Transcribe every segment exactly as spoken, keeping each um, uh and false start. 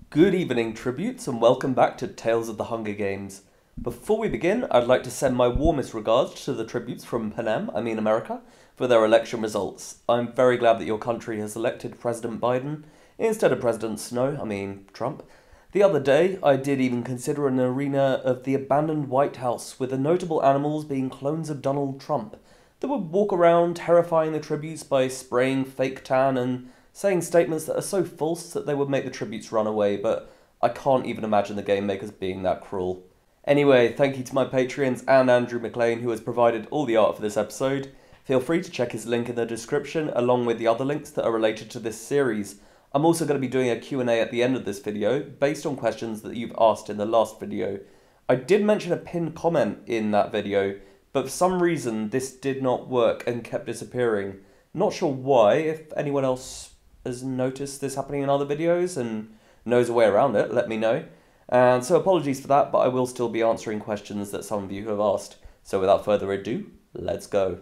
Good evening, tributes, and welcome back to Tales of the Hunger Games. Before we begin, I'd like to send my warmest regards to the tributes from Panem, I mean America, for their election results. I'm very glad that your country has elected President Biden instead of President Snow, I mean Trump. The other day, I did even consider an arena of the abandoned White House, with the notable animals being clones of Donald Trump, that would walk around terrifying the tributes by spraying fake tan and saying statements that are so false that they would make the tributes run away, but I can't even imagine the game makers being that cruel. Anyway, thank you to my Patreons and Andrew McLean, who has provided all the art for this episode. Feel free to check his link in the description, along with the other links that are related to this series. I'm also going to be doing a Q and A at the end of this video, based on questions that you've asked in the last video. I did mention a pinned comment in that video, but for some reason this did not work and kept disappearing. Not sure why. If anyone else has noticed this happening in other videos and knows a way around it, let me know. And so apologies for that, but I will still be answering questions that some of you have asked. So without further ado, let's go.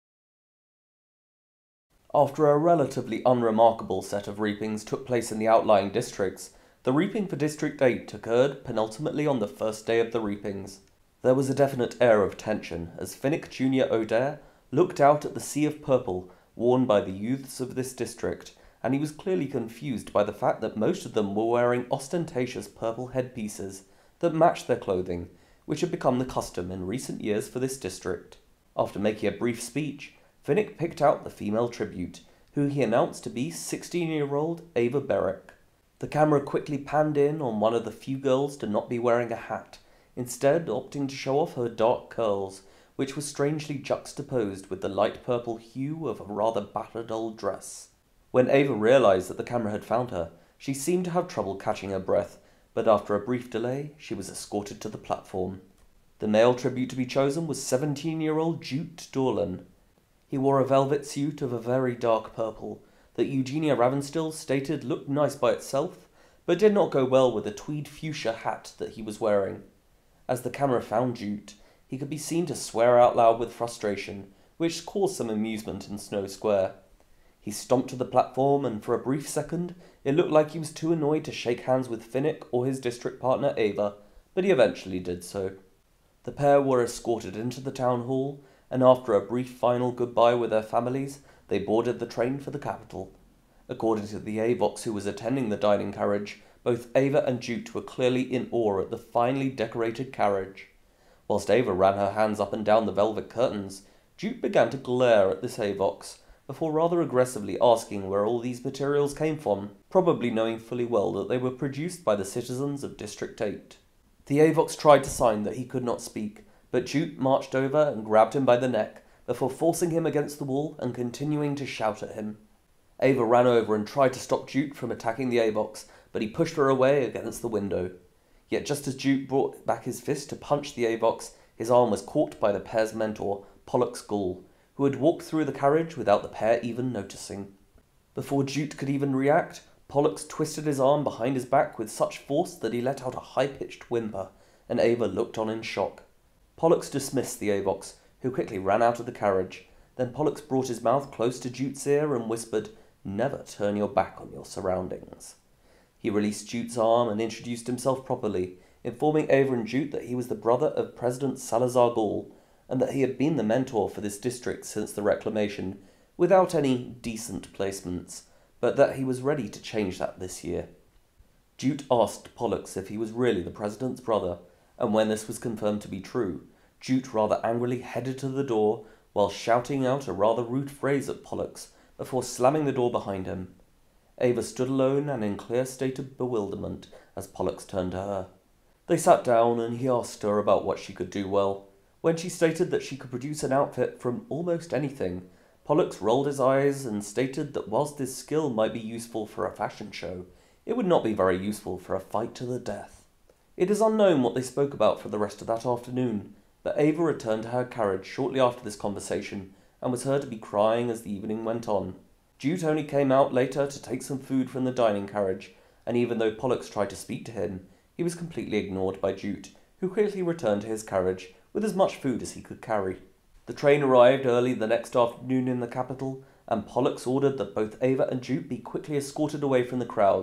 After a relatively unremarkable set of reapings took place in the outlying districts, the reaping for District eight occurred penultimately on the first day of the reapings. There was a definite air of tension as Finnick Junior O'Dare looked out at the sea of purple worn by the youths of this district, and he was clearly confused by the fact that most of them were wearing ostentatious purple headpieces that matched their clothing, which had become the custom in recent years for this district. After making a brief speech, Finnick picked out the female tribute, who he announced to be sixteen-year-old Ava Berrick. The camera quickly panned in on one of the few girls to not be wearing a hat, instead opting to show off her dark curls, which were strangely juxtaposed with the light purple hue of a rather battered old dress. When Ava realized that the camera had found her, she seemed to have trouble catching her breath, but after a brief delay, she was escorted to the platform. The male tribute to be chosen was seventeen-year-old Jute Dorlan. He wore a velvet suit of a very dark purple that Eugenia Ravenstill stated looked nice by itself, but did not go well with the tweed fuchsia hat that he was wearing. As the camera found Jute, he could be seen to swear out loud with frustration, which caused some amusement in Snow Square. He stomped to the platform, and for a brief second, it looked like he was too annoyed to shake hands with Finnick or his district partner Ava, but he eventually did so. The pair were escorted into the town hall, and after a brief final goodbye with their families, they boarded the train for the capital. According to the Avox who was attending the dining carriage, both Ava and Jute were clearly in awe at the finely decorated carriage. Whilst Ava ran her hands up and down the velvet curtains, Jute began to glare at this Avox, before rather aggressively asking where all these materials came from, probably knowing fully well that they were produced by the citizens of District eight. The Avox tried to sign that he could not speak, but Jute marched over and grabbed him by the neck, before forcing him against the wall and continuing to shout at him. Ava ran over and tried to stop Jute from attacking the Avox, but he pushed her away against the window. Yet just as Jute brought back his fist to punch the Avox, his arm was caught by the pair's mentor, Pollux Gall, who had walked through the carriage without the pair even noticing. Before Jute could even react, Pollux twisted his arm behind his back with such force that he let out a high-pitched whimper, and Ava looked on in shock. Pollux dismissed the Avox, who quickly ran out of the carriage. Then Pollux brought his mouth close to Jute's ear and whispered, "Never turn your back on your surroundings." He released Jute's arm and introduced himself properly, informing Ava and Jute that he was the brother of President Salazar Gall, and that he had been the mentor for this district since the reclamation, without any decent placements, but that he was ready to change that this year. Jute asked Pollux if he was really the president's brother, and when this was confirmed to be true, Jute rather angrily headed to the door while shouting out a rather rude phrase at Pollux before slamming the door behind him. Ava stood alone and in clear state of bewilderment as Pollux turned to her. They sat down and he asked her about what she could do well. When she stated that she could produce an outfit from almost anything, Pollux rolled his eyes and stated that whilst this skill might be useful for a fashion show, it would not be very useful for a fight to the death. It is unknown what they spoke about for the rest of that afternoon, but Ava returned to her carriage shortly after this conversation and was heard to be crying as the evening went on. Jute only came out later to take some food from the dining carriage, and even though Pollux tried to speak to him, he was completely ignored by Jute, who quickly returned to his carriage with as much food as he could carry. The train arrived early the next afternoon in the capital, and Pollux ordered that both Ava and Jute be quickly escorted away from the crowds,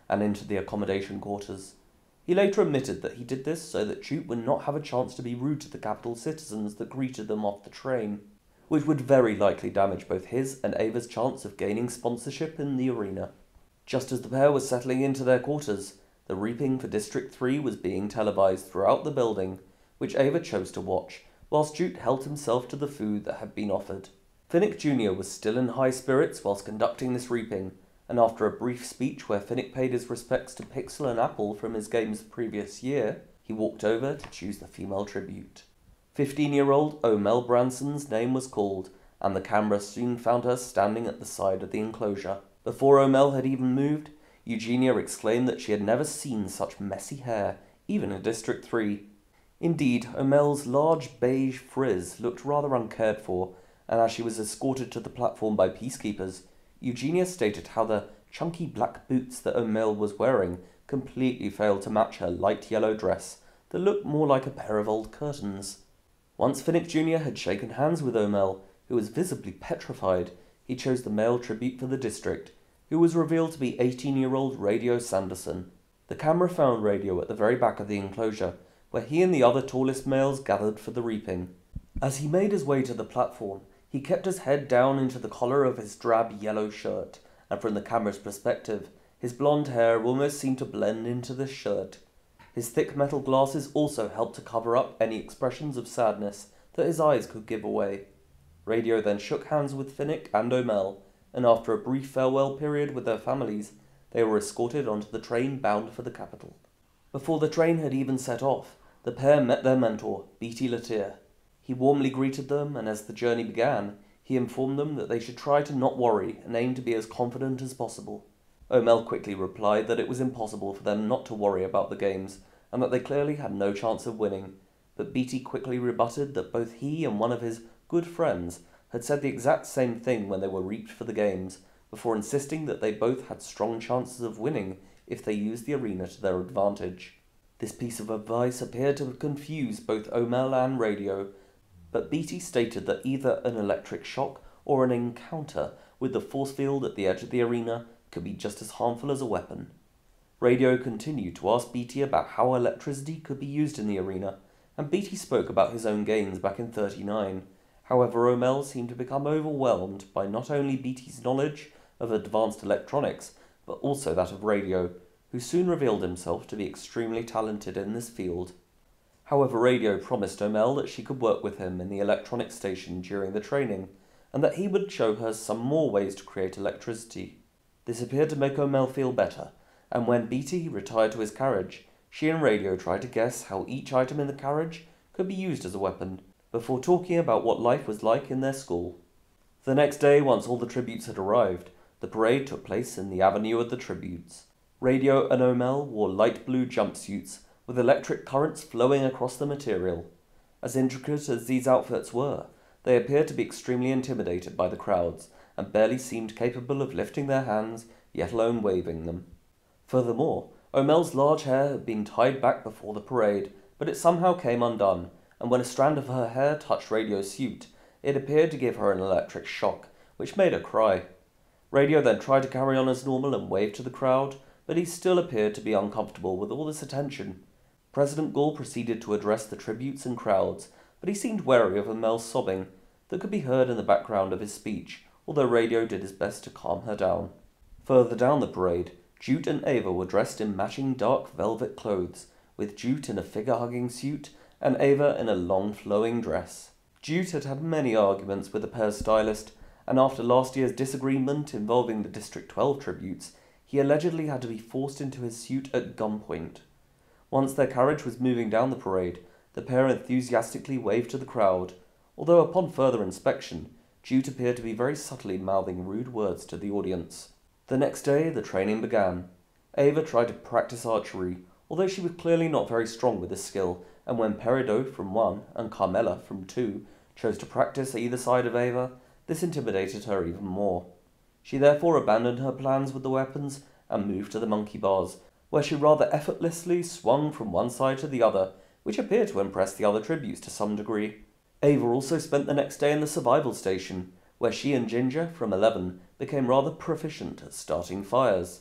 and into the accommodation quarters. He later admitted that he did this so that Jute would not have a chance to be rude to the capital citizens that greeted them off the train, which would very likely damage both his and Ava's chance of gaining sponsorship in the arena. Just as the pair was settling into their quarters, the reaping for District three was being televised throughout the building, which Ava chose to watch, whilst Jute helped himself to the food that had been offered. Finnick Junior was still in high spirits whilst conducting this reaping, and after a brief speech where Finnick paid his respects to Pixel and Apple from his games the previous year, he walked over to choose the female tribute. Fifteen-year-old Omel Branson's name was called, and the camera soon found her standing at the side of the enclosure. Before Omel had even moved, Eugenia exclaimed that she had never seen such messy hair, even in District three. Indeed, Omel's large beige frizz looked rather uncared for, and as she was escorted to the platform by peacekeepers, Eugenia stated how the chunky black boots that Omel was wearing completely failed to match her light yellow dress that looked more like a pair of old curtains. Once Finnick Junior had shaken hands with Omel, who was visibly petrified, he chose the male tribute for the district, who was revealed to be eighteen-year-old Radio Sanderson. The camera found Radio at the very back of the enclosure, where he and the other tallest males gathered for the reaping. As he made his way to the platform, he kept his head down into the collar of his drab yellow shirt, and from the camera's perspective, his blonde hair almost seemed to blend into the shirt. His thick metal glasses also helped to cover up any expressions of sadness that his eyes could give away. Radio then shook hands with Finnick and Omel, and after a brief farewell period with their families, they were escorted onto the train bound for the capital. Before the train had even set off, the pair met their mentor, Beatty Latier. He warmly greeted them, and as the journey began, he informed them that they should try to not worry and aim to be as confident as possible. Omel quickly replied that it was impossible for them not to worry about the games, and that they clearly had no chance of winning, but Beatty quickly rebutted that both he and one of his good friends had said the exact same thing when they were reaped for the games, before insisting that they both had strong chances of winning if they used the arena to their advantage. This piece of advice appeared to confuse both Omel and Radio, but Beatty stated that either an electric shock or an encounter with the force field at the edge of the arena could be just as harmful as a weapon. Radio continued to ask Beatty about how electricity could be used in the arena, and Beatty spoke about his own games back in thirty-nine. However, Omel seemed to become overwhelmed by not only Beatty's knowledge of advanced electronics, but also that of Radio, who soon revealed himself to be extremely talented in this field. However, Radio promised Omel that she could work with him in the electronics station during the training, and that he would show her some more ways to create electricity. This appeared to make Omel feel better, and when Beatty retired to his carriage, she and Radio tried to guess how each item in the carriage could be used as a weapon, before talking about what life was like in their school. The next day, once all the tributes had arrived, the parade took place in the Avenue of the Tributes. Radio and Omel wore light blue jumpsuits with electric currents flowing across the material. As intricate as these outfits were, they appeared to be extremely intimidated by the crowds, and barely seemed capable of lifting their hands, yet alone waving them. Furthermore, Omel's large hair had been tied back before the parade, but it somehow came undone, and when a strand of her hair touched Radio's suit, it appeared to give her an electric shock, which made her cry. Radio then tried to carry on as normal and wave to the crowd, but he still appeared to be uncomfortable with all this attention. President Gall proceeded to address the tributes and crowds, but he seemed wary of Omel's sobbing that could be heard in the background of his speech, although Radio did his best to calm her down. Further down the parade, Jute and Ava were dressed in matching dark velvet clothes, with Jute in a figure-hugging suit and Ava in a long flowing dress. Jute had had many arguments with the pair's stylist, and after last year's disagreement involving the District twelve tributes, he allegedly had to be forced into his suit at gunpoint. Once their carriage was moving down the parade, the pair enthusiastically waved to the crowd, although upon further inspection, Jute appeared to be very subtly mouthing rude words to the audience. The next day, the training began. Ava tried to practice archery, although she was clearly not very strong with this skill, and when Peridot from one and Carmela from two chose to practice either side of Ava, this intimidated her even more. She therefore abandoned her plans with the weapons and moved to the monkey bars, where she rather effortlessly swung from one side to the other, which appeared to impress the other tributes to some degree. Ava also spent the next day in the survival station, where she and Ginger, from eleven, became rather proficient at starting fires.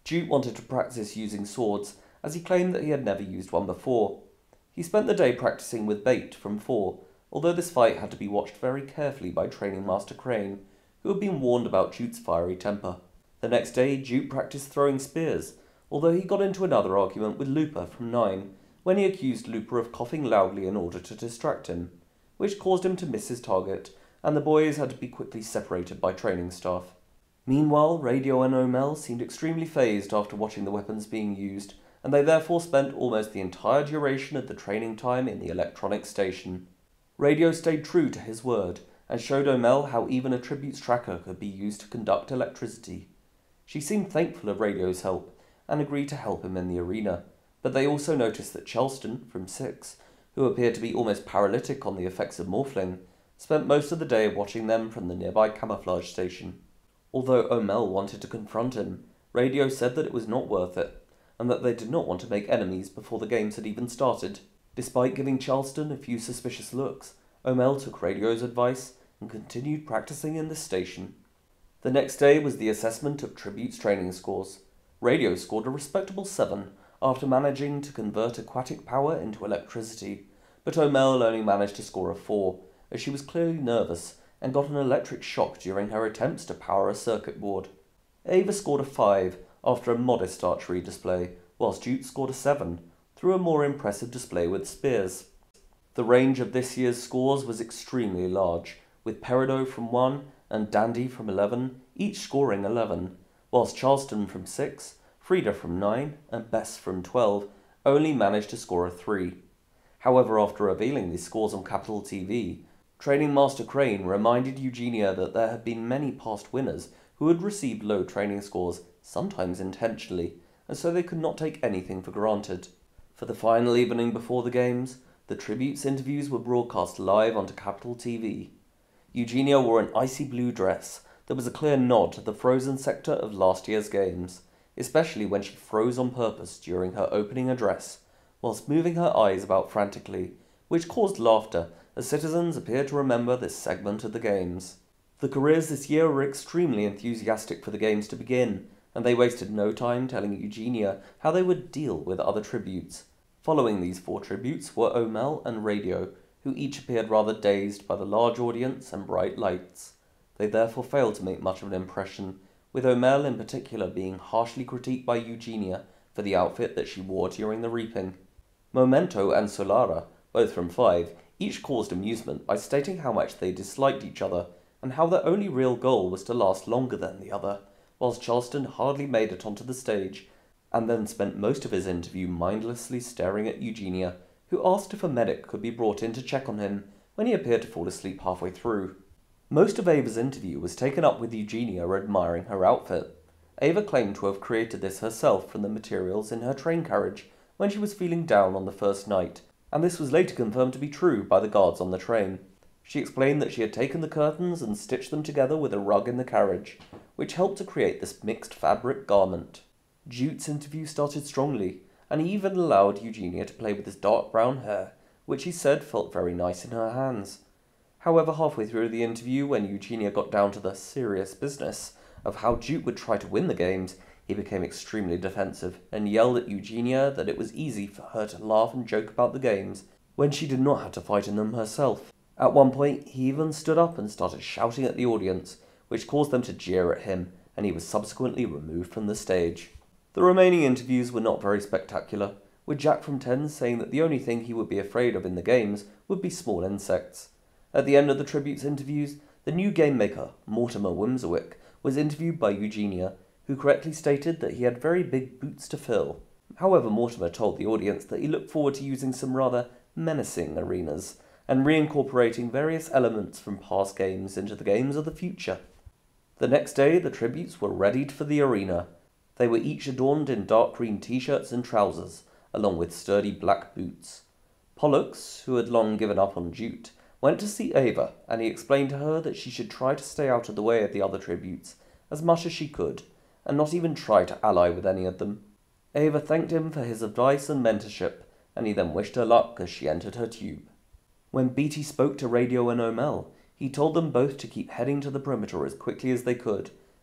Jute wanted to practice using swords, as he claimed that he had never used one before. He spent the day practicing with bait from four, although this fight had to be watched very carefully by Training Master Crane, who had been warned about Jute's fiery temper. The next day, Jute practiced throwing spears, although he got into another argument with Looper from nine, when he accused Looper of coughing loudly in order to distract him, which caused him to miss his target, and the boys had to be quickly separated by training staff. Meanwhile, Radio and Omel seemed extremely phased after watching the weapons being used, and they therefore spent almost the entire duration of the training time in the electronic station. Radio stayed true to his word, and showed Omel how even a Tribute's tracker could be used to conduct electricity. She seemed thankful of Radio's help, and agreed to help him in the arena, but they also noticed that Charleston, from six, who appeared to be almost paralytic on the effects of Morphling, spent most of the day watching them from the nearby camouflage station. Although Omel wanted to confront him, Radio said that it was not worth it, and that they did not want to make enemies before the games had even started. Despite giving Charleston a few suspicious looks, Omel took Radio's advice and continued practicing in the station. The next day was the assessment of Tribute's training scores. Radio scored a respectable seven after managing to convert aquatic power into electricity, but Omel only managed to score a four, as she was clearly nervous and got an electric shock during her attempts to power a circuit board. Ava scored a five after a modest archery display, whilst Jute scored a seven through a more impressive display with spears. The range of this year's scores was extremely large, with Peridot from one and Dandy from eleven, each scoring eleven, whilst Charleston from six, Frida from nine, and Bess from twelve only managed to score a three. However, after revealing these scores on Capital T V, Training Master Crane reminded Eugenia that there had been many past winners who had received low training scores, sometimes intentionally, and so they could not take anything for granted. For the final evening before the games, the Tribute's interviews were broadcast live onto Capital T V. Eugenia wore an icy blue dress that was a clear nod to the frozen sector of last year's games, especially when she froze on purpose during her opening address, whilst moving her eyes about frantically, which caused laughter as citizens appeared to remember this segment of the games. The careers this year were extremely enthusiastic for the games to begin, and they wasted no time telling Eugenia how they would deal with other tributes. Following these four tributes were Omel and Radio, who each appeared rather dazed by the large audience and bright lights. They therefore failed to make much of an impression, with Omel in particular being harshly critiqued by Eugenia for the outfit that she wore during the reaping. Momento and Solara, both from five, each caused amusement by stating how much they disliked each other, and how their only real goal was to last longer than the other, whilst Charleston hardly made it onto the stage, and then spent most of his interview mindlessly staring at Eugenia, who asked if a medic could be brought in to check on him when he appeared to fall asleep halfway through. Most of Ava's interview was taken up with Eugenia admiring her outfit. Ava claimed to have created this herself from the materials in her train carriage when she was feeling down on the first night, and this was later confirmed to be true by the guards on the train. She explained that she had taken the curtains and stitched them together with a rug in the carriage, which helped to create this mixed fabric garment. Jute's interview started strongly, and he even allowed Eugenia to play with his dark brown hair, which he said felt very nice in her hands. However, halfway through the interview, when Eugenia got down to the serious business of how Jute would try to win the games, he became extremely defensive and yelled at Eugenia that it was easy for her to laugh and joke about the games when she did not have to fight in them herself. At one point, he even stood up and started shouting at the audience, which caused them to jeer at him, and he was subsequently removed from the stage. The remaining interviews were not very spectacular, with Jack from ten saying that the only thing he would be afraid of in the games would be small insects. At the end of the Tribute's interviews, the new game maker, Mortimer Whimsiwick, was interviewed by Eugenia, who correctly stated that he had very big boots to fill. However, Mortimer told the audience that he looked forward to using some rather menacing arenas, and reincorporating various elements from past games into the games of the future. The next day, the Tributes were readied for the arena. They were each adorned in dark green t-shirts and trousers, along with sturdy black boots. Pollux, who had long given up on Jute, went to see Ava, and he explained to her that she should try to stay out of the way of the other Tributes as much as she could, and not even try to ally with any of them. Ava thanked him for his advice and mentorship, and he then wished her luck as she entered her tube. When Beatty spoke to Radio and Omel, he told them both to keep heading to the perimeter as quickly as they could,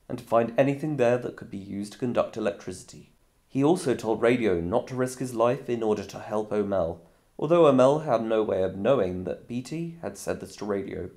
and to find anything there that could be used to conduct electricity. He also told Radio not to risk his life in order to help O'Mel, although O'Mel had no way of knowing that Beatty had said this to Radio.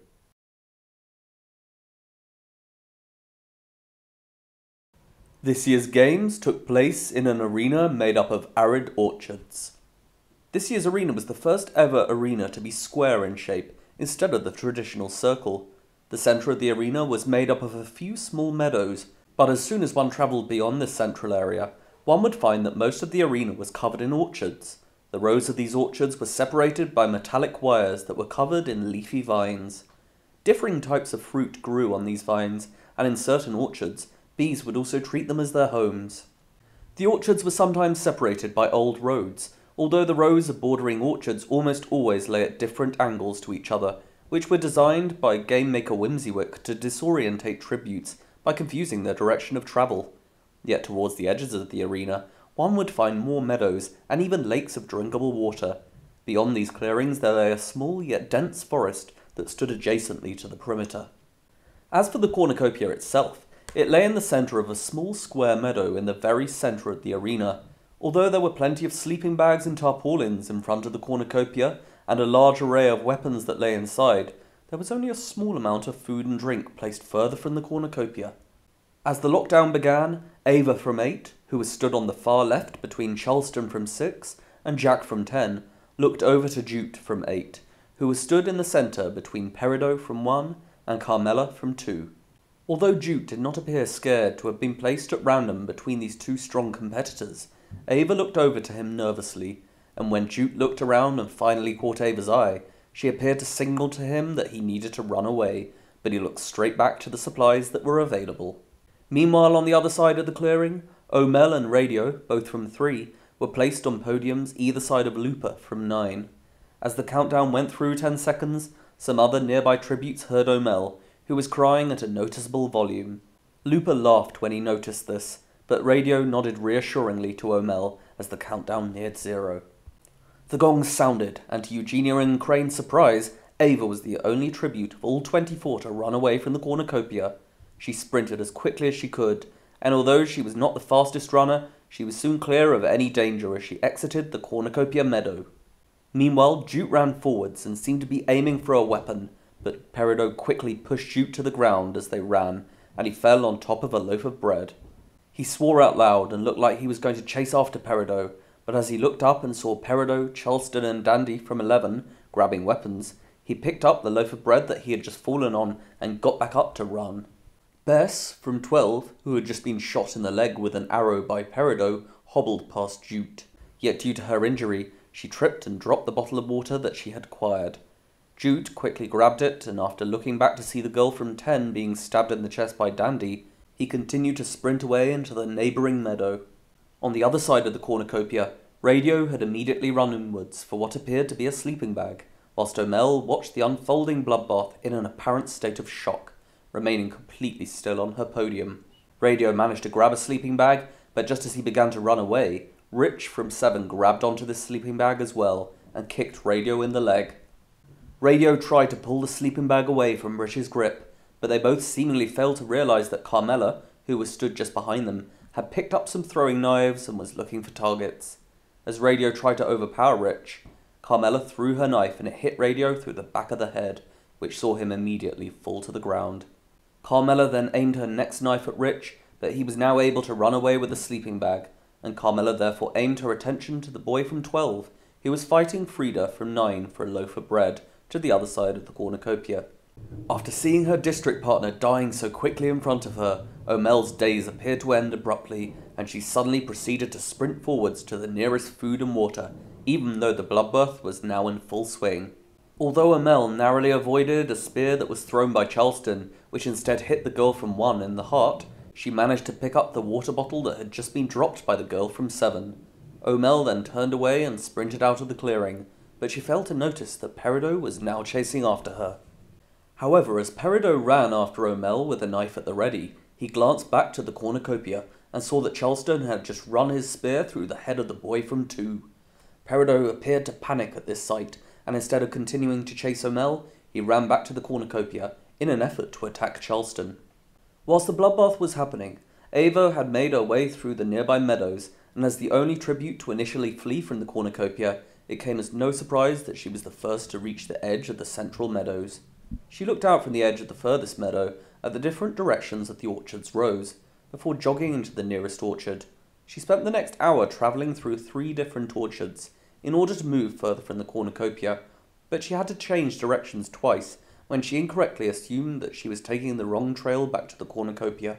This year's games took place in an arena made up of arid orchards. This year's arena was the first ever arena to be square in shape, instead of the traditional circle. The centre of the arena was made up of a few small meadows, but as soon as one travelled beyond this central area, one would find that most of the arena was covered in orchards. The rows of these orchards were separated by metallic wires that were covered in leafy vines. Differing types of fruit grew on these vines, and in certain orchards, bees would also treat them as their homes. The orchards were sometimes separated by old roads, although the rows of bordering orchards almost always lay at different angles to each other, which were designed by game maker Whimsywick to disorientate tributes by confusing their direction of travel. Yet towards the edges of the arena, one would find more meadows and even lakes of drinkable water. Beyond these clearings there lay a small yet dense forest that stood adjacently to the perimeter. As for the cornucopia itself, it lay in the centre of a small square meadow in the very centre of the arena. Although there were plenty of sleeping bags and tarpaulins in front of the cornucopia, and a large array of weapons that lay inside, there was only a small amount of food and drink placed further from the cornucopia. As the lockdown began, Ava from eight, who was stood on the far left between Charleston from six and Jack from ten, looked over to Jute from eight, who was stood in the centre between Peridot from one and Carmela from two. Although Jute did not appear scared to have been placed at random between these two strong competitors, Ava looked over to him nervously, and when Jute looked around and finally caught Ava's eye, she appeared to signal to him that he needed to run away, but he looked straight back to the supplies that were available. Meanwhile, on the other side of the clearing, O'Mel and Radio, both from three, were placed on podiums either side of Looper from nine. As the countdown went through ten seconds, some other nearby tributes heard O'Mel, who was crying at a noticeable volume. Looper laughed when he noticed this, but Radio nodded reassuringly to O'Mel as the countdown neared zero. The gong sounded, and to Eugenia and Crane's surprise, Ava was the only tribute of all twenty-four to run away from the cornucopia. She sprinted as quickly as she could, and although she was not the fastest runner, she was soon clear of any danger as she exited the cornucopia meadow. Meanwhile, Jute ran forwards and seemed to be aiming for a weapon, but Peridot quickly pushed Jute to the ground as they ran, and he fell on top of a loaf of bread. He swore out loud and looked like he was going to chase after Peridot, but as he looked up and saw Peridot, Charleston and Dandy from eleven grabbing weapons, he picked up the loaf of bread that he had just fallen on and got back up to run. Bess, from twelve, who had just been shot in the leg with an arrow by Peridot, hobbled past Jute. Yet due to her injury, she tripped and dropped the bottle of water that she had acquired. Jute quickly grabbed it, and after looking back to see the girl from ten being stabbed in the chest by Dandy, he continued to sprint away into the neighbouring meadow. On the other side of the cornucopia, Radio had immediately run inwards for what appeared to be a sleeping bag, whilst O'Mel watched the unfolding bloodbath in an apparent state of shock, remaining completely still on her podium. Radio managed to grab a sleeping bag, but just as he began to run away, Rich from seven grabbed onto this sleeping bag as well, and kicked Radio in the leg. Radio tried to pull the sleeping bag away from Rich's grip, but they both seemingly failed to realise that Carmela, who was stood just behind them, had picked up some throwing knives and was looking for targets. As Radio tried to overpower Rich, Carmela threw her knife and it hit Radio through the back of the head, which saw him immediately fall to the ground. Carmela then aimed her next knife at Rich, but he was now able to run away with the sleeping bag, and Carmela therefore aimed her attention to the boy from twelve, who was fighting Frida from nine for a loaf of bread, to the other side of the cornucopia. After seeing her district partner dying so quickly in front of her, O'Mel's days appeared to end abruptly, and she suddenly proceeded to sprint forwards to the nearest food and water, even though the bloodbath was now in full swing. Although O'Mel narrowly avoided a spear that was thrown by Charleston, which instead hit the girl from one in the heart, she managed to pick up the water bottle that had just been dropped by the girl from seven. O'Mel then turned away and sprinted out of the clearing, but she failed to notice that Peridot was now chasing after her. However, as Peridot ran after O'Mel with a knife at the ready, he glanced back to the cornucopia and saw that Charleston had just run his spear through the head of the boy from two. Peridot appeared to panic at this sight, and instead of continuing to chase O'Mel, he ran back to the cornucopia in an effort to attack Charleston. Whilst the bloodbath was happening, Ava had made her way through the nearby meadows, and as the only tribute to initially flee from the cornucopia, it came as no surprise that she was the first to reach the edge of the central meadows. She looked out from the edge of the furthest meadow at the different directions that the orchards rose, before jogging into the nearest orchard. She spent the next hour travelling through three different orchards, in order to move further from the cornucopia, but she had to change directions twice when she incorrectly assumed that she was taking the wrong trail back to the cornucopia.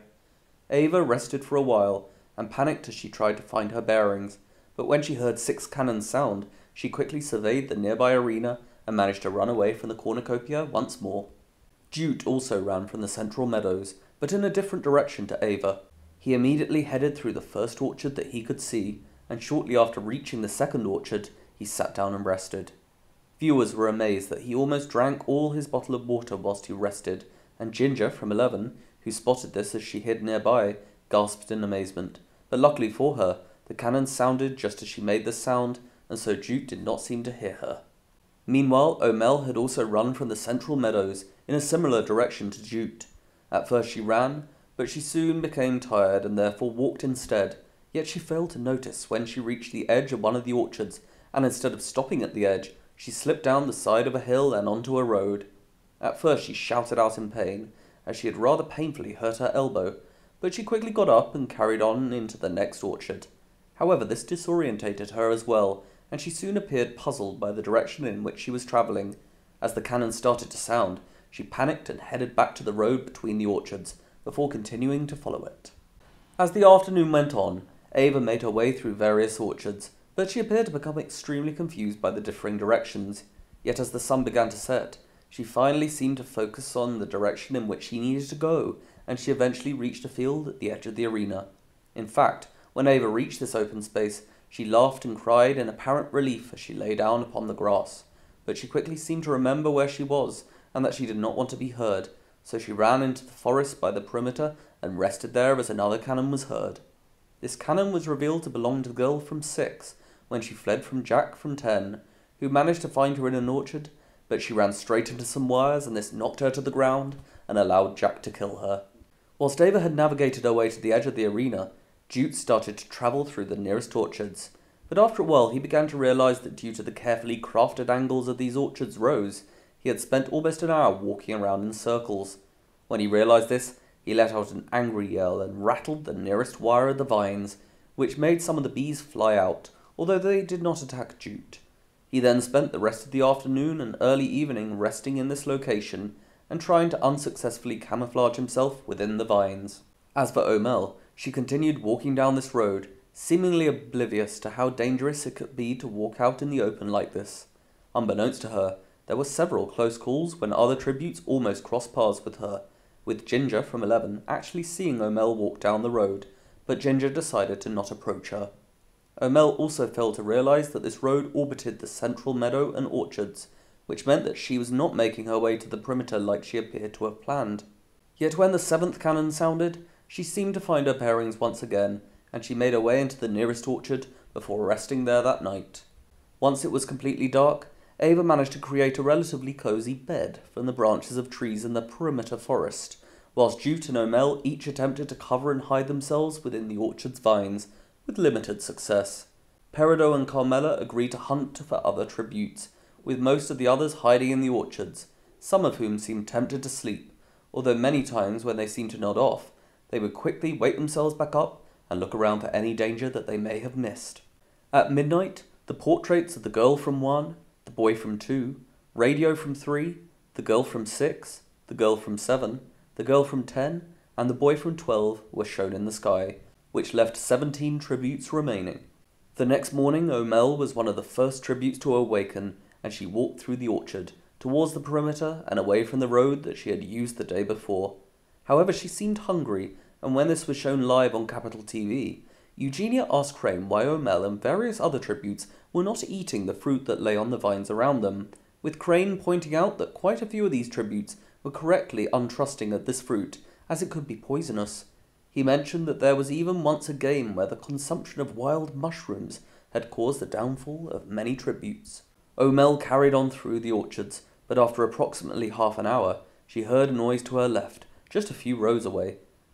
Ava rested for a while, and panicked as she tried to find her bearings, but when she heard six cannons sound, she quickly surveyed the nearby arena and managed to run away from the cornucopia once more. Jute also ran from the central meadows, but in a different direction to Ava. He immediately headed through the first orchard that he could see, and shortly after reaching the second orchard, he sat down and rested. Viewers were amazed that he almost drank all his bottle of water whilst he rested, and Ginger from Eleven, who spotted this as she hid nearby, gasped in amazement. But luckily for her, the cannons sounded just as she made the sound, and so Jute did not seem to hear her. Meanwhile, Omel had also run from the central meadows in a similar direction to Jute. At first she ran, but she soon became tired and therefore walked instead, yet she failed to notice when she reached the edge of one of the orchards, and instead of stopping at the edge, she slipped down the side of a hill and onto a road. At first she shouted out in pain, as she had rather painfully hurt her elbow, but she quickly got up and carried on into the next orchard. However, this disorientated her as well, and she soon appeared puzzled by the direction in which she was travelling. As the cannon started to sound, she panicked and headed back to the road between the orchards, before continuing to follow it. As the afternoon went on, Ava made her way through various orchards, but she appeared to become extremely confused by the differing directions. Yet as the sun began to set, she finally seemed to focus on the direction in which she needed to go, and she eventually reached a field at the edge of the arena. In fact, when Ava reached this open space, she laughed and cried in apparent relief as she lay down upon the grass. But she quickly seemed to remember where she was, and that she did not want to be heard, so she ran into the forest by the perimeter and rested there as another cannon was heard. This cannon was revealed to belong to the girl from six, when she fled from Jack from ten, who managed to find her in an orchard, but she ran straight into some wires and this knocked her to the ground and allowed Jack to kill her. Whilst Ava had navigated her way to the edge of the arena, Jute started to travel through the nearest orchards, but after a while he began to realise that due to the carefully crafted angles of these orchards' rows, he had spent almost an hour walking around in circles. When he realised this, he let out an angry yell and rattled the nearest wire of the vines, which made some of the bees fly out, although they did not attack Jute. He then spent the rest of the afternoon and early evening resting in this location and trying to unsuccessfully camouflage himself within the vines. As for Omel, she continued walking down this road, seemingly oblivious to how dangerous it could be to walk out in the open like this. Unbeknownst to her, there were several close calls when other tributes almost crossed paths with her, with Ginger from Eleven actually seeing Omel walk down the road, but Ginger decided to not approach her. Omel also failed to realise that this road orbited the central meadow and orchards, which meant that she was not making her way to the perimeter like she appeared to have planned. Yet when the seventh cannon sounded, she seemed to find her bearings once again, and she made her way into the nearest orchard before resting there that night. Once it was completely dark, Ava managed to create a relatively cosy bed from the branches of trees in the perimeter forest, whilst Jute and Omel each attempted to cover and hide themselves within the orchard's vines, with limited success. Peridot and Carmela agreed to hunt for other tributes, with most of the others hiding in the orchards, some of whom seemed tempted to sleep, although many times when they seemed to nod off, they would quickly wake themselves back up and look around for any danger that they may have missed. At midnight, the portraits of the girl from one, the boy from two, Radio from three, the girl from six, the girl from seven, the girl from ten, and the boy from twelve were shown in the sky, which left seventeen tributes remaining. The next morning, Omel was one of the first tributes to awaken, and she walked through the orchard, towards the perimeter and away from the road that she had used the day before. However, she seemed hungry, and when this was shown live on Capital T V, Eugenia asked Crane why Omel and various other tributes were not eating the fruit that lay on the vines around them, with Crane pointing out that quite a few of these tributes were correctly untrusting of this fruit, as it could be poisonous. He mentioned that there was even once a game where the consumption of wild mushrooms had caused the downfall of many tributes. Omel carried on through the orchards, but after approximately half an hour, she heard a noise to her left, just a few rows away.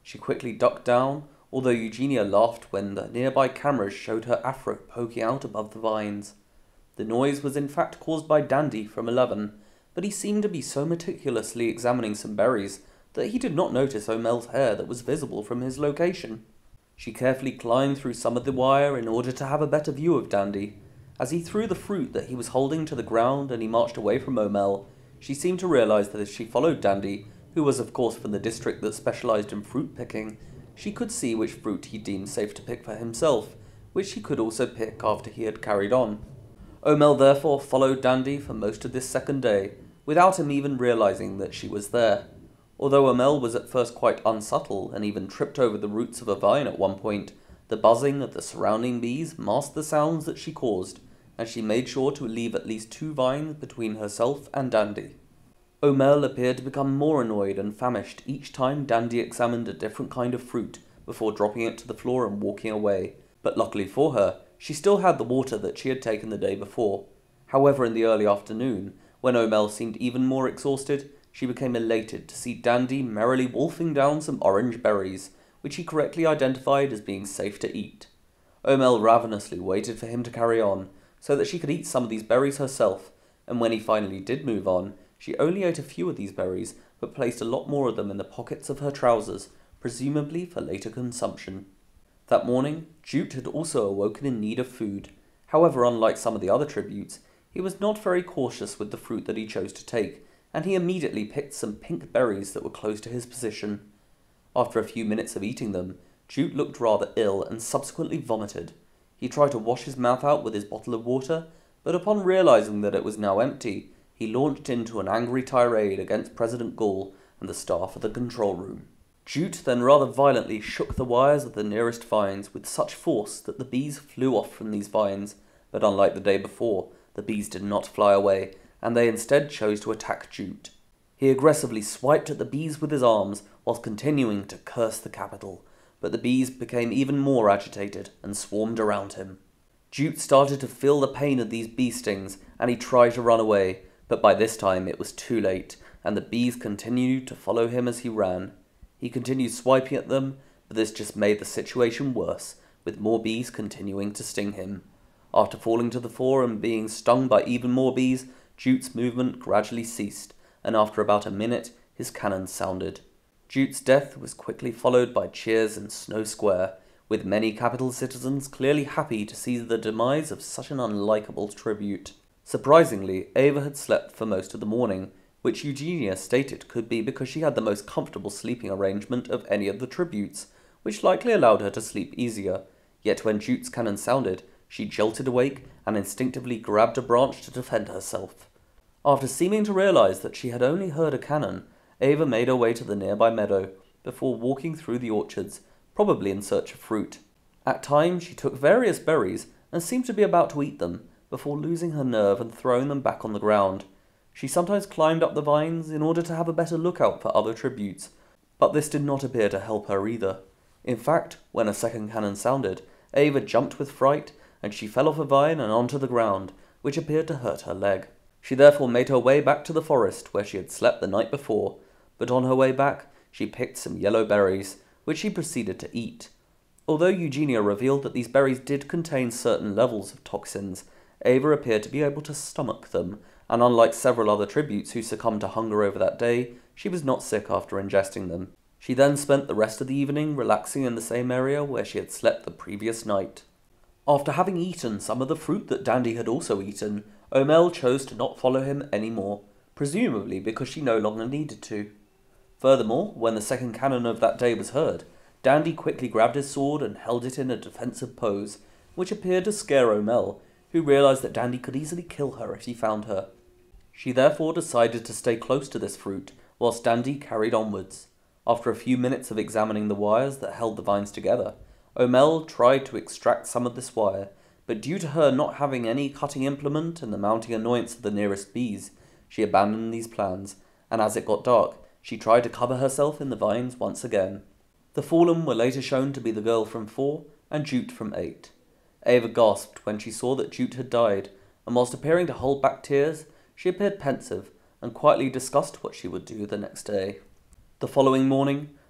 She quickly ducked down, although Eugenia laughed when the nearby cameras showed her afro poking out above the vines. The noise was in fact caused by Dandy from eleven, but he seemed to be so meticulously examining some berries that he did not notice Omel's hair that was visible from his location. She carefully climbed through some of the wire in order to have a better view of Dandy. As he threw the fruit that he was holding to the ground and he marched away from Omel, she seemed to realize that if she followed Dandy, who was of course from the district that specialized in fruit picking, she could see which fruit he deemed safe to pick for himself, which he could also pick after he had carried on. Omel therefore followed Dandy for most of this second day, without him even realizing that she was there. Although Omel was at first quite unsubtle and even tripped over the roots of a vine at one point, the buzzing of the surrounding bees masked the sounds that she caused, and she made sure to leave at least two vines between herself and Dandy. Omel appeared to become more annoyed and famished each time Dandy examined a different kind of fruit before dropping it to the floor and walking away, but luckily for her, she still had the water that she had taken the day before. However, in the early afternoon, when Omel seemed even more exhausted, she became elated to see Dandy merrily wolfing down some orange berries, which he correctly identified as being safe to eat. Omel ravenously waited for him to carry on, so that she could eat some of these berries herself, and when he finally did move on, she only ate a few of these berries, but placed a lot more of them in the pockets of her trousers, presumably for later consumption. That morning, Jute had also awoken in need of food. However, unlike some of the other tributes, he was not very cautious with the fruit that he chose to take, and he immediately picked some pink berries that were close to his position. After a few minutes of eating them, Jute looked rather ill and subsequently vomited. He tried to wash his mouth out with his bottle of water, but upon realizing that it was now empty, he launched into an angry tirade against President Gall and the staff of the control room. Jute then rather violently shook the wires of the nearest vines with such force that the bees flew off from these vines, but unlike the day before, the bees did not fly away, and they instead chose to attack Jute. He aggressively swiped at the bees with his arms, whilst continuing to curse the capital, but the bees became even more agitated and swarmed around him. Jute started to feel the pain of these bee stings, and he tried to run away, but by this time it was too late, and the bees continued to follow him as he ran. He continued swiping at them, but this just made the situation worse, with more bees continuing to sting him. After falling to the floor and being stung by even more bees, Jute's movement gradually ceased, and after about a minute, his cannon sounded. Jute's death was quickly followed by cheers in Snow Square, with many capital citizens clearly happy to see the demise of such an unlikable tribute. Surprisingly, Ava had slept for most of the morning, which Eugenia stated could be because she had the most comfortable sleeping arrangement of any of the tributes, which likely allowed her to sleep easier. Yet when Jute's cannon sounded, she jolted awake and instinctively grabbed a branch to defend herself. After seeming to realize that she had only heard a cannon, Ava made her way to the nearby meadow, before walking through the orchards, probably in search of fruit. At times she took various berries and seemed to be about to eat them, before losing her nerve and throwing them back on the ground. She sometimes climbed up the vines in order to have a better lookout for other tributes, but this did not appear to help her either. In fact, when a second cannon sounded, Ava jumped with fright, and she fell off a vine and onto the ground, which appeared to hurt her leg. She therefore made her way back to the forest where she had slept the night before, but on her way back she picked some yellow berries, which she proceeded to eat. Although Eugenia revealed that these berries did contain certain levels of toxins, Ava appeared to be able to stomach them, and unlike several other tributes who succumbed to hunger over that day, she was not sick after ingesting them. She then spent the rest of the evening relaxing in the same area where she had slept the previous night. After having eaten some of the fruit that Dandy had also eaten, Omel chose to not follow him any more, presumably because she no longer needed to. Furthermore, when the second cannon of that day was heard, Dandy quickly grabbed his sword and held it in a defensive pose, which appeared to scare Omel, who realized that Dandy could easily kill her if he found her. She therefore decided to stay close to this fruit, whilst Dandy carried onwards. After a few minutes of examining the wires that held the vines together, Omel tried to extract some of this wire, but due to her not having any cutting implement and the mounting annoyance of the nearest bees, she abandoned these plans, and as it got dark, she tried to cover herself in the vines once again. The fallen were later shown to be the girl from four and Jute from eight. Ava gasped when she saw that Jute had died, and whilst appearing to hold back tears, she appeared pensive and quietly discussed what she would do the next day. The following morning,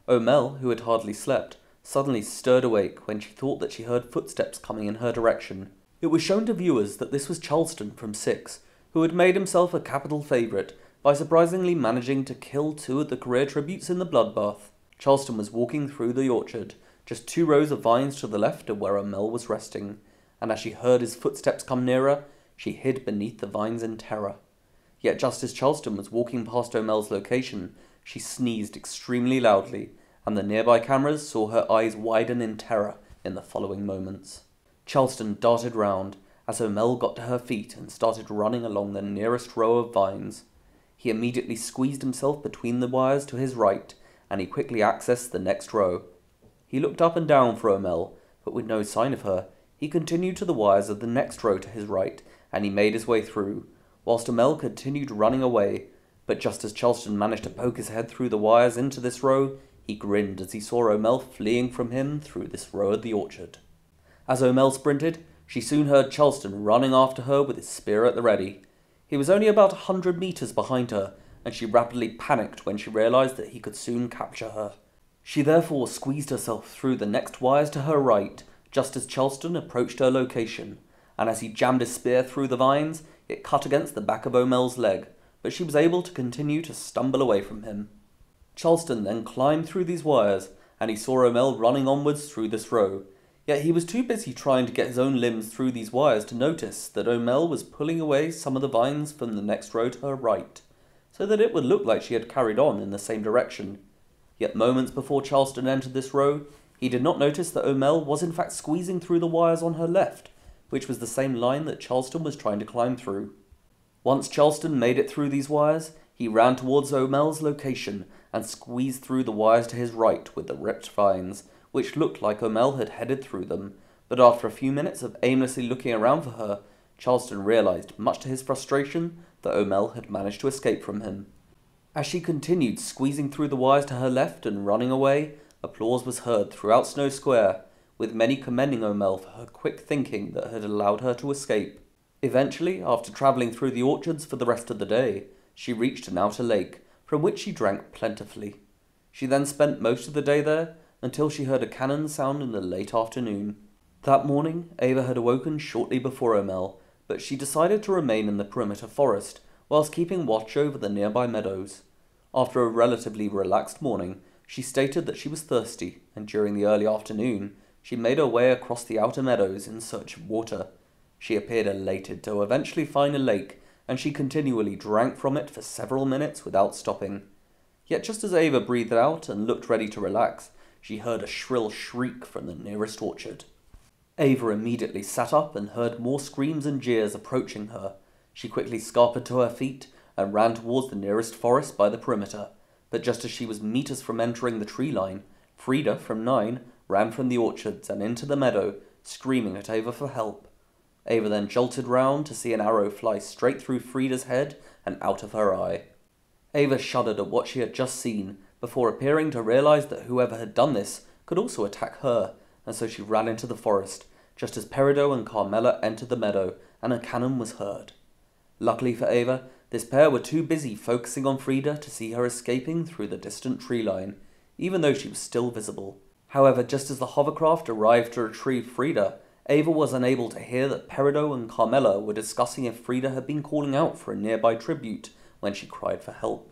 Omel, who had hardly slept, suddenly stirred awake when she thought that she heard footsteps coming in her direction. It was shown to viewers that this was Charleston from Six, who had made himself a capital favourite by surprisingly managing to kill two of the career tributes in the bloodbath. Charleston was walking through the orchard, just two rows of vines to the left of where Omel was resting, and as she heard his footsteps come nearer, she hid beneath the vines in terror. Yet just as Charleston was walking past Omel's location, she sneezed extremely loudly, and the nearby cameras saw her eyes widen in terror in the following moments. Charleston darted round as Omel got to her feet and started running along the nearest row of vines. He immediately squeezed himself between the wires to his right, and he quickly accessed the next row. He looked up and down for Omel, but with no sign of her, he continued to the wires of the next row to his right, and he made his way through, whilst Omel continued running away. But just as Charleston managed to poke his head through the wires into this row, he grinned as he saw Omel fleeing from him through this row of the orchard. As Omel sprinted, she soon heard Charleston running after her with his spear at the ready. He was only about a hundred metres behind her, and she rapidly panicked when she realised that he could soon capture her. She therefore squeezed herself through the next wires to her right, just as Charleston approached her location, and as he jammed his spear through the vines, it cut against the back of Omel's leg, but she was able to continue to stumble away from him. Charleston then climbed through these wires, and he saw Omel running onwards through this row, yet he was too busy trying to get his own limbs through these wires to notice that Omel was pulling away some of the vines from the next row to her right, so that it would look like she had carried on in the same direction. Yet moments before Charleston entered this row, he did not notice that Omel was in fact squeezing through the wires on her left, which was the same line that Charleston was trying to climb through. Once Charleston made it through these wires, he ran towards Omel's location and squeezed through the wires to his right with the ripped vines, which looked like Omel had headed through them, but after a few minutes of aimlessly looking around for her, Charleston realised, much to his frustration, that Omel had managed to escape from him. As she continued squeezing through the wires to her left and running away, applause was heard throughout Snow Square, with many commending Omel for her quick thinking that had allowed her to escape. Eventually, after travelling through the orchards for the rest of the day, she reached an outer lake, from which she drank plentifully. She then spent most of the day there, until she heard a cannon sound in the late afternoon. That morning, Ava had awoken shortly before Omel, but she decided to remain in the perimeter forest, whilst keeping watch over the nearby meadows. After a relatively relaxed morning, she stated that she was thirsty, and during the early afternoon, she made her way across the outer meadows in search of water. She appeared elated to eventually find a lake, and she continually drank from it for several minutes without stopping. Yet just as Ava breathed out and looked ready to relax, she heard a shrill shriek from the nearest orchard. Ava immediately sat up and heard more screams and jeers approaching her. She quickly scampered to her feet and ran towards the nearest forest by the perimeter, but just as she was meters from entering the tree line, Frida, from nine, ran from the orchards and into the meadow, screaming at Ava for help. Ava then jolted round to see an arrow fly straight through Frida's head and out of her eye. Ava shuddered at what she had just seen, before appearing to realise that whoever had done this could also attack her, and so she ran into the forest, just as Peridot and Carmela entered the meadow, and a cannon was heard. Luckily for Ava, this pair were too busy focusing on Frida to see her escaping through the distant tree line, even though she was still visible. However, just as the hovercraft arrived to retrieve Frida, Ava was unable to hear that Peridot and Carmela were discussing if Frida had been calling out for a nearby tribute when she cried for help.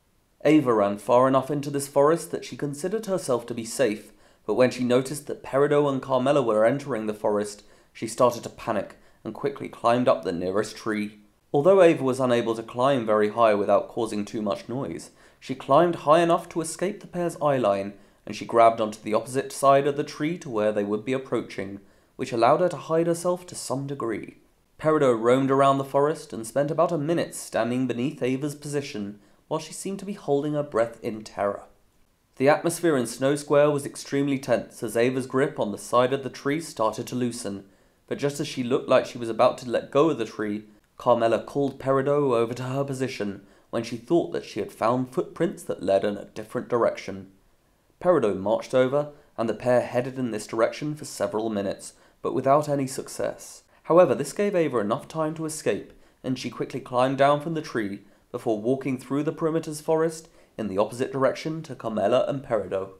Ava ran far enough into this forest that she considered herself to be safe, but when she noticed that Peridot and Carmela were entering the forest, she started to panic and quickly climbed up the nearest tree. Although Ava was unable to climb very high without causing too much noise, she climbed high enough to escape the pair's eyeline, and she grabbed onto the opposite side of the tree to where they would be approaching, which allowed her to hide herself to some degree. Peridot roamed around the forest and spent about a minute standing beneath Ava's position, while she seemed to be holding her breath in terror. The atmosphere in Snow Square was extremely tense as Ava's grip on the side of the tree started to loosen, but just as she looked like she was about to let go of the tree, Carmela called Peridot over to her position when she thought that she had found footprints that led in a different direction. Peridot marched over, and the pair headed in this direction for several minutes, but without any success. However, this gave Ava enough time to escape, and she quickly climbed down from the tree before walking through the perimeter's forest in the opposite direction to Carmela and Peridot.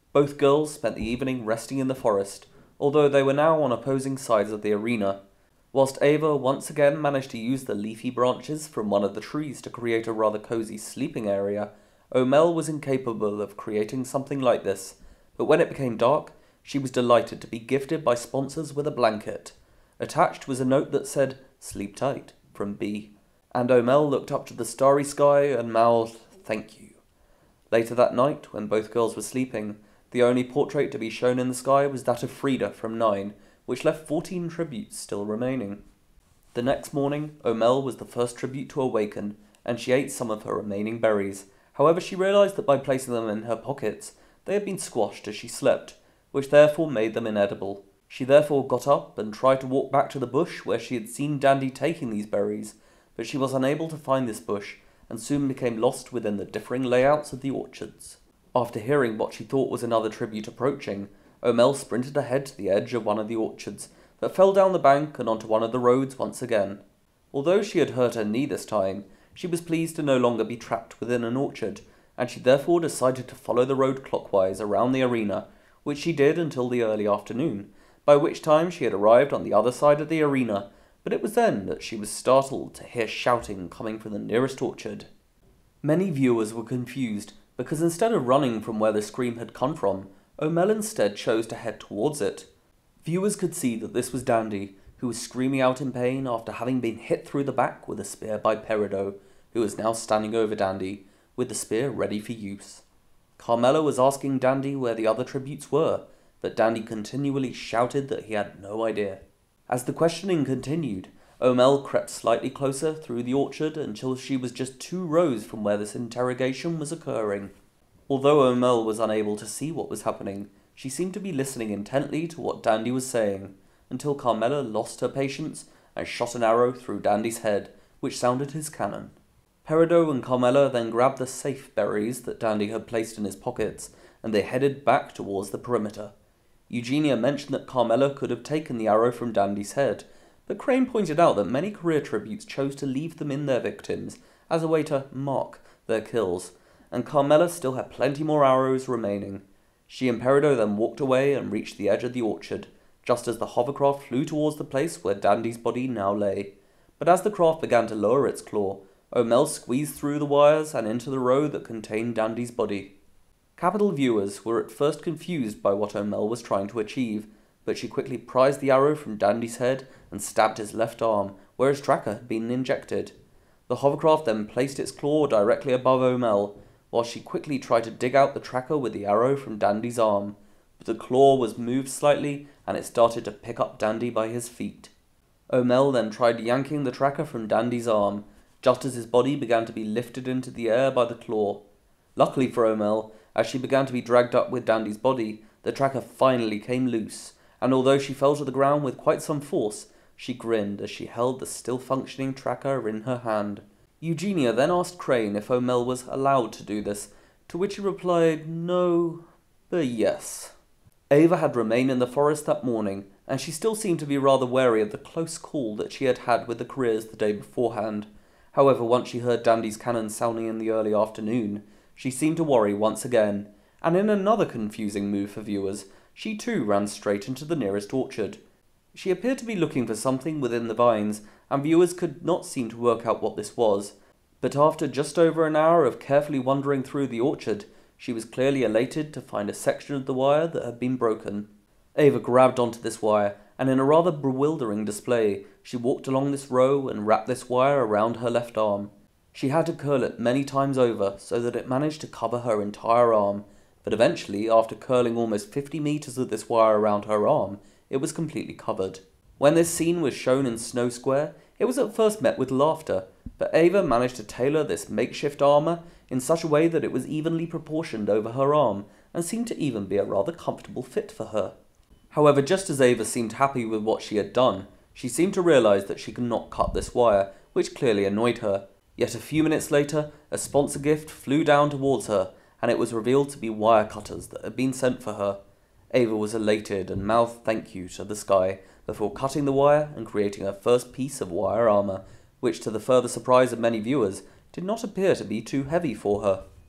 Both girls spent the evening resting in the forest, although they were now on opposing sides of the arena. Whilst Ava once again managed to use the leafy branches from one of the trees to create a rather cosy sleeping area, Omel was incapable of creating something like this, but when it became dark, she was delighted to be gifted by sponsors with a blanket. Attached was a note that said, "Sleep tight," from B, and Omel looked up to the starry sky and mouthed, "Thank you." Later that night, when both girls were sleeping, the only portrait to be shown in the sky was that of Frida from nine, which left fourteen tributes still remaining. The next morning, Omel was the first tribute to awaken, and she ate some of her remaining berries. However, she realized that by placing them in her pockets, they had been squashed as she slept, which therefore made them inedible. She therefore got up and tried to walk back to the bush where she had seen Dandy taking these berries, but she was unable to find this bush, and soon became lost within the differing layouts of the orchards. After hearing what she thought was another tribute approaching, Omel sprinted ahead to the edge of one of the orchards, but fell down the bank and onto one of the roads once again. Although she had hurt her knee this time, she was pleased to no longer be trapped within an orchard, and she therefore decided to follow the road clockwise around the arena, which she did until the early afternoon, by which time she had arrived on the other side of the arena, but it was then that she was startled to hear shouting coming from the nearest orchard. Many viewers were confused, because instead of running from where the scream had come from, Omel instead chose to head towards it. Viewers could see that this was Dandy, who was screaming out in pain after having been hit through the back with a spear by Peridot, who was now standing over Dandy, with the spear ready for use. Carmela was asking Dandy where the other tributes were, but Dandy continually shouted that he had no idea. As the questioning continued, Omel crept slightly closer through the orchard until she was just two rows from where this interrogation was occurring. Although Omel was unable to see what was happening, she seemed to be listening intently to what Dandy was saying, until Carmela lost her patience and shot an arrow through Dandy's head, which sounded his cannon. Peridot and Carmela then grabbed the safe berries that Dandy had placed in his pockets, and they headed back towards the perimeter. Eugenia mentioned that Carmela could have taken the arrow from Dandy's head, but Crane pointed out that many career tributes chose to leave them in their victims as a way to mark their kills, and Carmela still had plenty more arrows remaining. She and Peridot then walked away and reached the edge of the orchard, just as the hovercraft flew towards the place where Dandy's body now lay. But as the craft began to lower its claw, Omel squeezed through the wires and into the row that contained Dandy's body. Capital viewers were at first confused by what Omel was trying to achieve, but she quickly prized the arrow from Dandy's head and stabbed his left arm, where his tracker had been injected. The hovercraft then placed its claw directly above Omel, while she quickly tried to dig out the tracker with the arrow from Dandy's arm, but the claw was moved slightly and it started to pick up Dandy by his feet. Omel then tried yanking the tracker from Dandy's arm, just as his body began to be lifted into the air by the claw. Luckily for Omel, as she began to be dragged up with Dandy's body, the tracker finally came loose, and although she fell to the ground with quite some force, she grinned as she held the still-functioning tracker in her hand. Eugenia then asked Crane if Omel was allowed to do this, to which he replied no, but yes. Ava had remained in the forest that morning, and she still seemed to be rather wary of the close call that she had had with the careers the day beforehand. However, once she heard Dandy's cannon sounding in the early afternoon, she seemed to worry once again, and in another confusing move for viewers, she too ran straight into the nearest orchard. She appeared to be looking for something within the vines, and viewers could not seem to work out what this was. But after just over an hour of carefully wandering through the orchard, she was clearly elated to find a section of the wire that had been broken. Ava grabbed onto this wire, and in a rather bewildering display, she walked along this row and wrapped this wire around her left arm. She had to curl it many times over so that it managed to cover her entire arm, but eventually, after curling almost fifty meters of this wire around her arm, it was completely covered. When this scene was shown in Snow Square, it was at first met with laughter, but Ava managed to tailor this makeshift armor in such a way that it was evenly proportioned over her arm, and seemed to even be a rather comfortable fit for her. However, just as Ava seemed happy with what she had done, she seemed to realize that she could not cut this wire, which clearly annoyed her. Yet a few minutes later, a sponsor gift flew down towards her, and it was revealed to be wire cutters that had been sent for her. Ava was elated and mouthed thank you to the sky before cutting the wire and creating her first piece of wire armor, which, to the further surprise of many viewers, did not appear to be too heavy for her.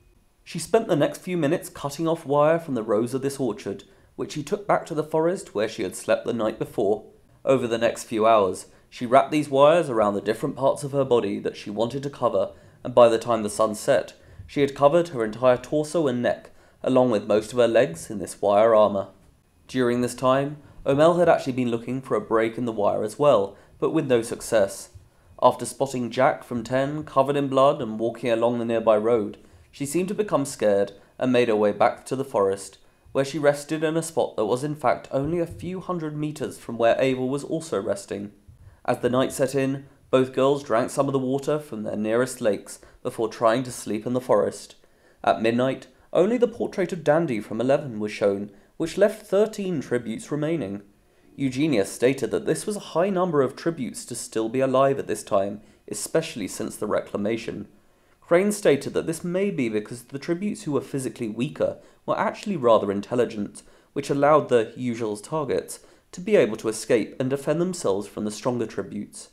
She spent the next few minutes cutting off wire from the rows of this orchard, which she took back to the forest where she had slept the night before. Over the next few hours, she wrapped these wires around the different parts of her body that she wanted to cover, and by the time the sun set, she had covered her entire torso and neck, along with most of her legs in this wire armor. During this time, Omel had actually been looking for a break in the wire as well, but with no success. After spotting Jack from ten covered in blood and walking along the nearby road, she seemed to become scared and made her way back to the forest, where she rested in a spot that was in fact only a few hundred meters from where Ava was also resting. As the night set in, both girls drank some of the water from their nearest lakes before trying to sleep in the forest. At midnight, only the portrait of Dandy from eleven was shown, which left thirteen tributes remaining. Eugenia stated that this was a high number of tributes to still be alive at this time, especially since the reclamation. Crane stated that this may be because the tributes who were physically weaker were actually rather intelligent, which allowed the usual targets to be able to escape and defend themselves from the stronger tributes.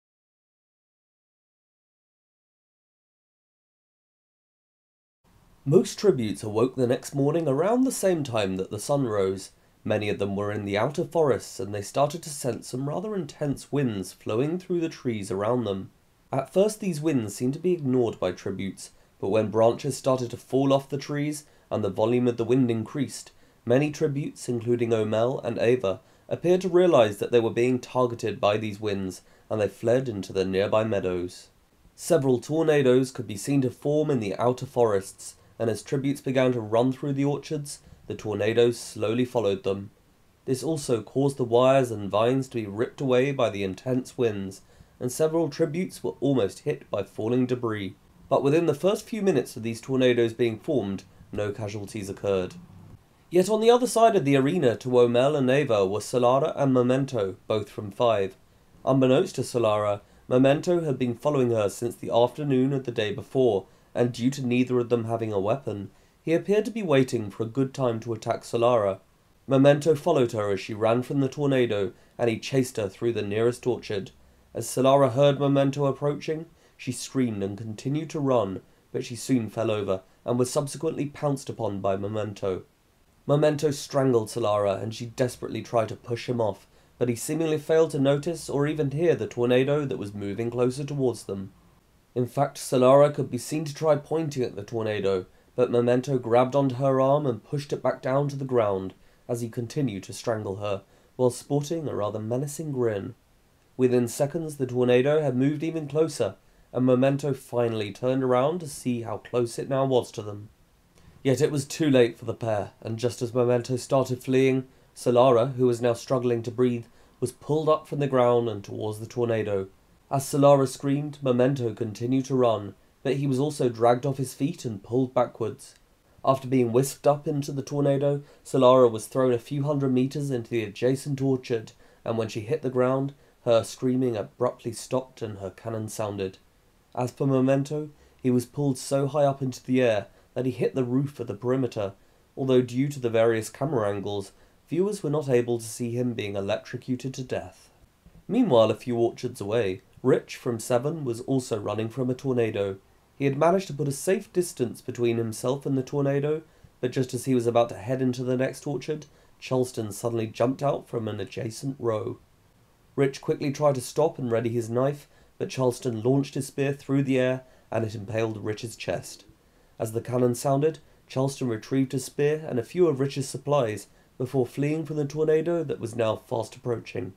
Most tributes awoke the next morning around the same time that the sun rose. Many of them were in the outer forests, and they started to sense some rather intense winds flowing through the trees around them. At first these winds seemed to be ignored by tributes, but when branches started to fall off the trees and the volume of the wind increased, many tributes, including Omel and Ava, appeared to realize that they were being targeted by these winds, and they fled into the nearby meadows. Several tornadoes could be seen to form in the outer forests, and as tributes began to run through the orchards, the tornadoes slowly followed them. This also caused the wires and vines to be ripped away by the intense winds, and several tributes were almost hit by falling debris. But within the first few minutes of these tornadoes being formed, no casualties occurred. Yet on the other side of the arena to Omel and Ava were Solara and Memento, both from five. Unbeknownst to Solara, Memento had been following her since the afternoon of the day before, and due to neither of them having a weapon, he appeared to be waiting for a good time to attack Solara. Memento followed her as she ran from the tornado, and he chased her through the nearest orchard. As Solara heard Memento approaching, she screamed and continued to run, but she soon fell over, and was subsequently pounced upon by Memento. Memento strangled Solara, and she desperately tried to push him off, but he seemingly failed to notice or even hear the tornado that was moving closer towards them. In fact, Solara could be seen to try pointing at the tornado, but Memento grabbed onto her arm and pushed it back down to the ground, as he continued to strangle her, while sporting a rather menacing grin. Within seconds the tornado had moved even closer, and Memento finally turned around to see how close it now was to them. Yet it was too late for the pair, and just as Memento started fleeing, Solara, who was now struggling to breathe, was pulled up from the ground and towards the tornado. As Solara screamed, Memento continued to run, but he was also dragged off his feet and pulled backwards. After being whisked up into the tornado, Solara was thrown a few hundred meters into the adjacent orchard, and when she hit the ground, her screaming abruptly stopped and her cannon sounded. As for Memento, he was pulled so high up into the air that he hit the roof of the perimeter, although due to the various camera angles, viewers were not able to see him being electrocuted to death. Meanwhile, a few orchards away, Rich from seven was also running from a tornado. He had managed to put a safe distance between himself and the tornado, but just as he was about to head into the next orchard, Charleston suddenly jumped out from an adjacent row. Rich quickly tried to stop and ready his knife, but Charleston launched his spear through the air, and it impaled Rich's chest. As the cannon sounded, Charleston retrieved his spear and a few of Rich's supplies, before fleeing from the tornado that was now fast approaching.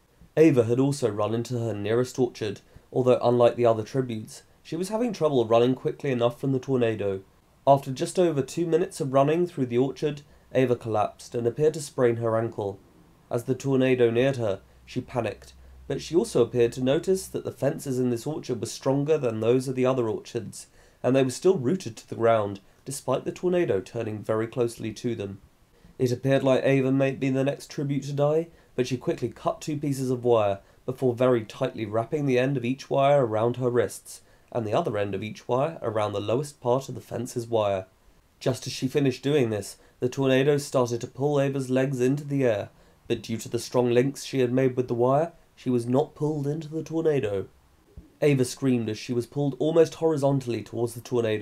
Ava had also run into her nearest orchard, although unlike the other tributes, she was having trouble running quickly enough from the tornado. After just over two minutes of running through the orchard, Ava collapsed and appeared to sprain her ankle. As the tornado neared her, she panicked, but she also appeared to notice that the fences in this orchard were stronger than those of the other orchards, and they were still rooted to the ground, despite the tornado turning very closely to them. It appeared like Ava might be the next tribute to die, but she quickly cut two pieces of wire, before very tightly wrapping the end of each wire around her wrists, and the other end of each wire around the lowest part of the fence's wire. Just as she finished doing this, the tornado started to pull Ava's legs into the air, but due to the strong links she had made with the wire, she was not pulled into the tornado. Ava screamed as she was pulled almost horizontally towards the tornado,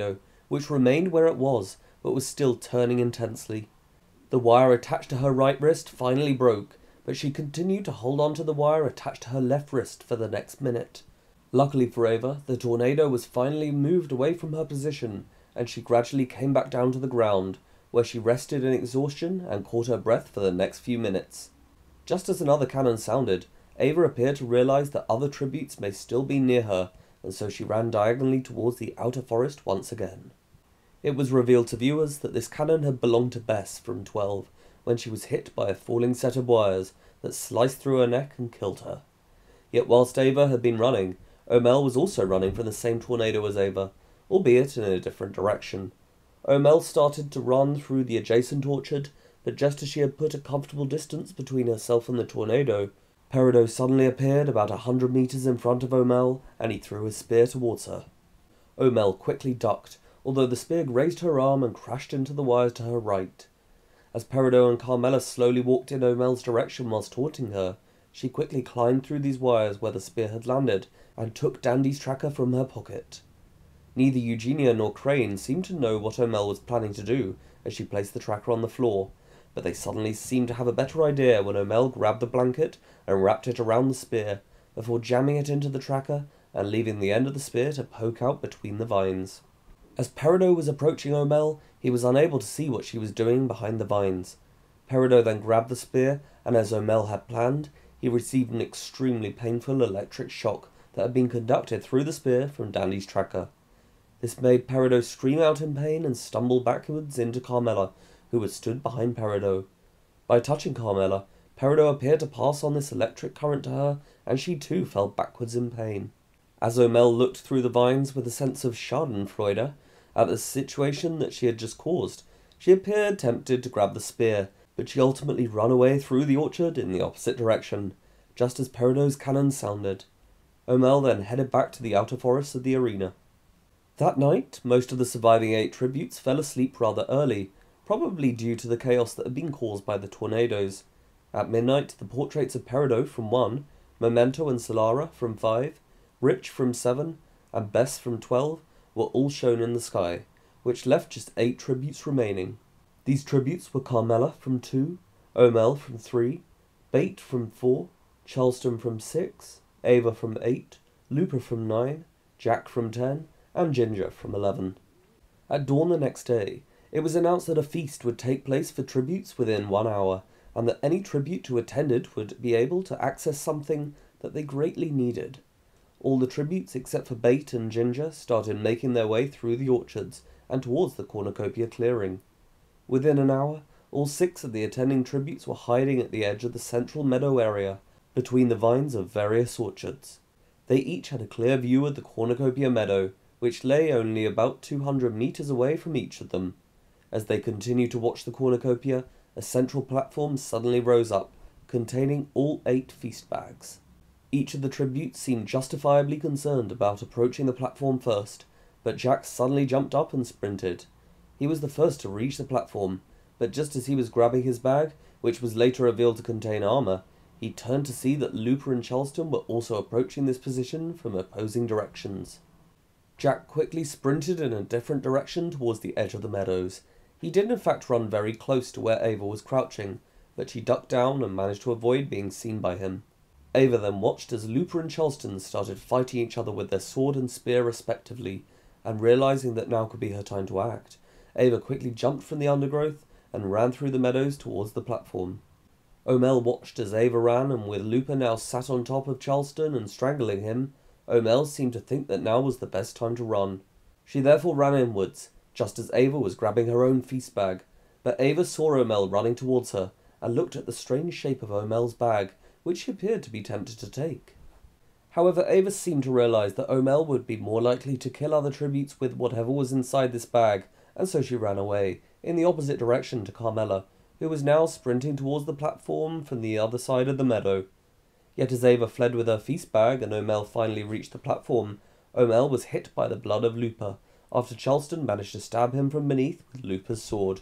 which remained where it was, but was still turning intensely. The wire attached to her right wrist finally broke, but she continued to hold on to the wire attached to her left wrist for the next minute. Luckily for Ava, the tornado was finally moved away from her position, and she gradually came back down to the ground, where she rested in exhaustion and caught her breath for the next few minutes. Just as another cannon sounded, Ava appeared to realize that other tributes may still be near her, and so she ran diagonally towards the outer forest once again. It was revealed to viewers that this cannon had belonged to Bess from twelve, when she was hit by a falling set of wires that sliced through her neck and killed her. Yet whilst Ava had been running, Omel was also running from the same tornado as Ava, albeit in a different direction. Omel started to run through the adjacent orchard, but just as she had put a comfortable distance between herself and the tornado, Peridot suddenly appeared about a hundred meters in front of Omel, and he threw his spear towards her. Omel quickly ducked, although the spear grazed her arm and crashed into the wires to her right. As Peridot and Carmela slowly walked in Omel's direction whilst taunting her, she quickly climbed through these wires where the spear had landed, and took Dandy's tracker from her pocket. Neither Eugenia nor Crane seemed to know what Omel was planning to do as she placed the tracker on the floor, but they suddenly seemed to have a better idea when Omel grabbed the blanket and wrapped it around the spear, before jamming it into the tracker and leaving the end of the spear to poke out between the vines. As Peridot was approaching Omel, he was unable to see what she was doing behind the vines. Peridot then grabbed the spear, and as Omel had planned, he received an extremely painful electric shock that had been conducted through the spear from Dandy's tracker. This made Peridot scream out in pain and stumble backwards into Carmela, who had stood behind Peridot. By touching Carmela, Peridot appeared to pass on this electric current to her, and she too fell backwards in pain. As Omel looked through the vines with a sense of schadenfreude at the situation that she had just caused, she appeared tempted to grab the spear, but she ultimately ran away through the orchard in the opposite direction, just as Peridot's cannon sounded. Omel then headed back to the outer forests of the arena. That night, most of the surviving eight tributes fell asleep rather early, probably due to the chaos that had been caused by the tornadoes. At midnight, the portraits of Peridot from one, Memento and Solara from five, Rich from seven, and Bess from twelve were all shown in the sky, which left just eight tributes remaining. These tributes were Carmela from two, Omel from three, Bate from four, Charleston from six, Ava from eight, Looper from nine, Jack from ten, and Ginger from eleven. At dawn the next day, it was announced that a feast would take place for tributes within one hour, and that any tribute who attended would be able to access something that they greatly needed. All the tributes except for Bate and Ginger started making their way through the orchards and towards the cornucopia clearing. Within an hour, all six of the attending tributes were hiding at the edge of the central meadow area, between the vines of various orchards. They each had a clear view of the cornucopia meadow, which lay only about two hundred meters away from each of them. As they continued to watch the cornucopia, a central platform suddenly rose up, containing all eight feast bags. Each of the tributes seemed justifiably concerned about approaching the platform first, but Jack suddenly jumped up and sprinted. He was the first to reach the platform, but just as he was grabbing his bag, which was later revealed to contain armor, he turned to see that Looper and Charleston were also approaching this position from opposing directions. Jack quickly sprinted in a different direction towards the edge of the meadows. He did in fact run very close to where Ava was crouching, but she ducked down and managed to avoid being seen by him. Ava then watched as Looper and Charleston started fighting each other with their sword and spear respectively, and realizing that now could be her time to act, Ava quickly jumped from the undergrowth and ran through the meadows towards the platform. Omel watched as Ava ran, and with Looper now sat on top of Charleston and strangling him, Omel seemed to think that now was the best time to run. She therefore ran inwards, just as Ava was grabbing her own feast bag, but Ava saw Omel running towards her, and looked at the strange shape of Omel's bag, which she appeared to be tempted to take. However, Ava seemed to realize that Omel would be more likely to kill other tributes with whatever was inside this bag, and so she ran away, in the opposite direction to Carmela, who was now sprinting towards the platform from the other side of the meadow. Yet as Ava fled with her feast bag and Omel finally reached the platform, Omel was hit by the blood of Looper, after Charleston managed to stab him from beneath with Looper's sword.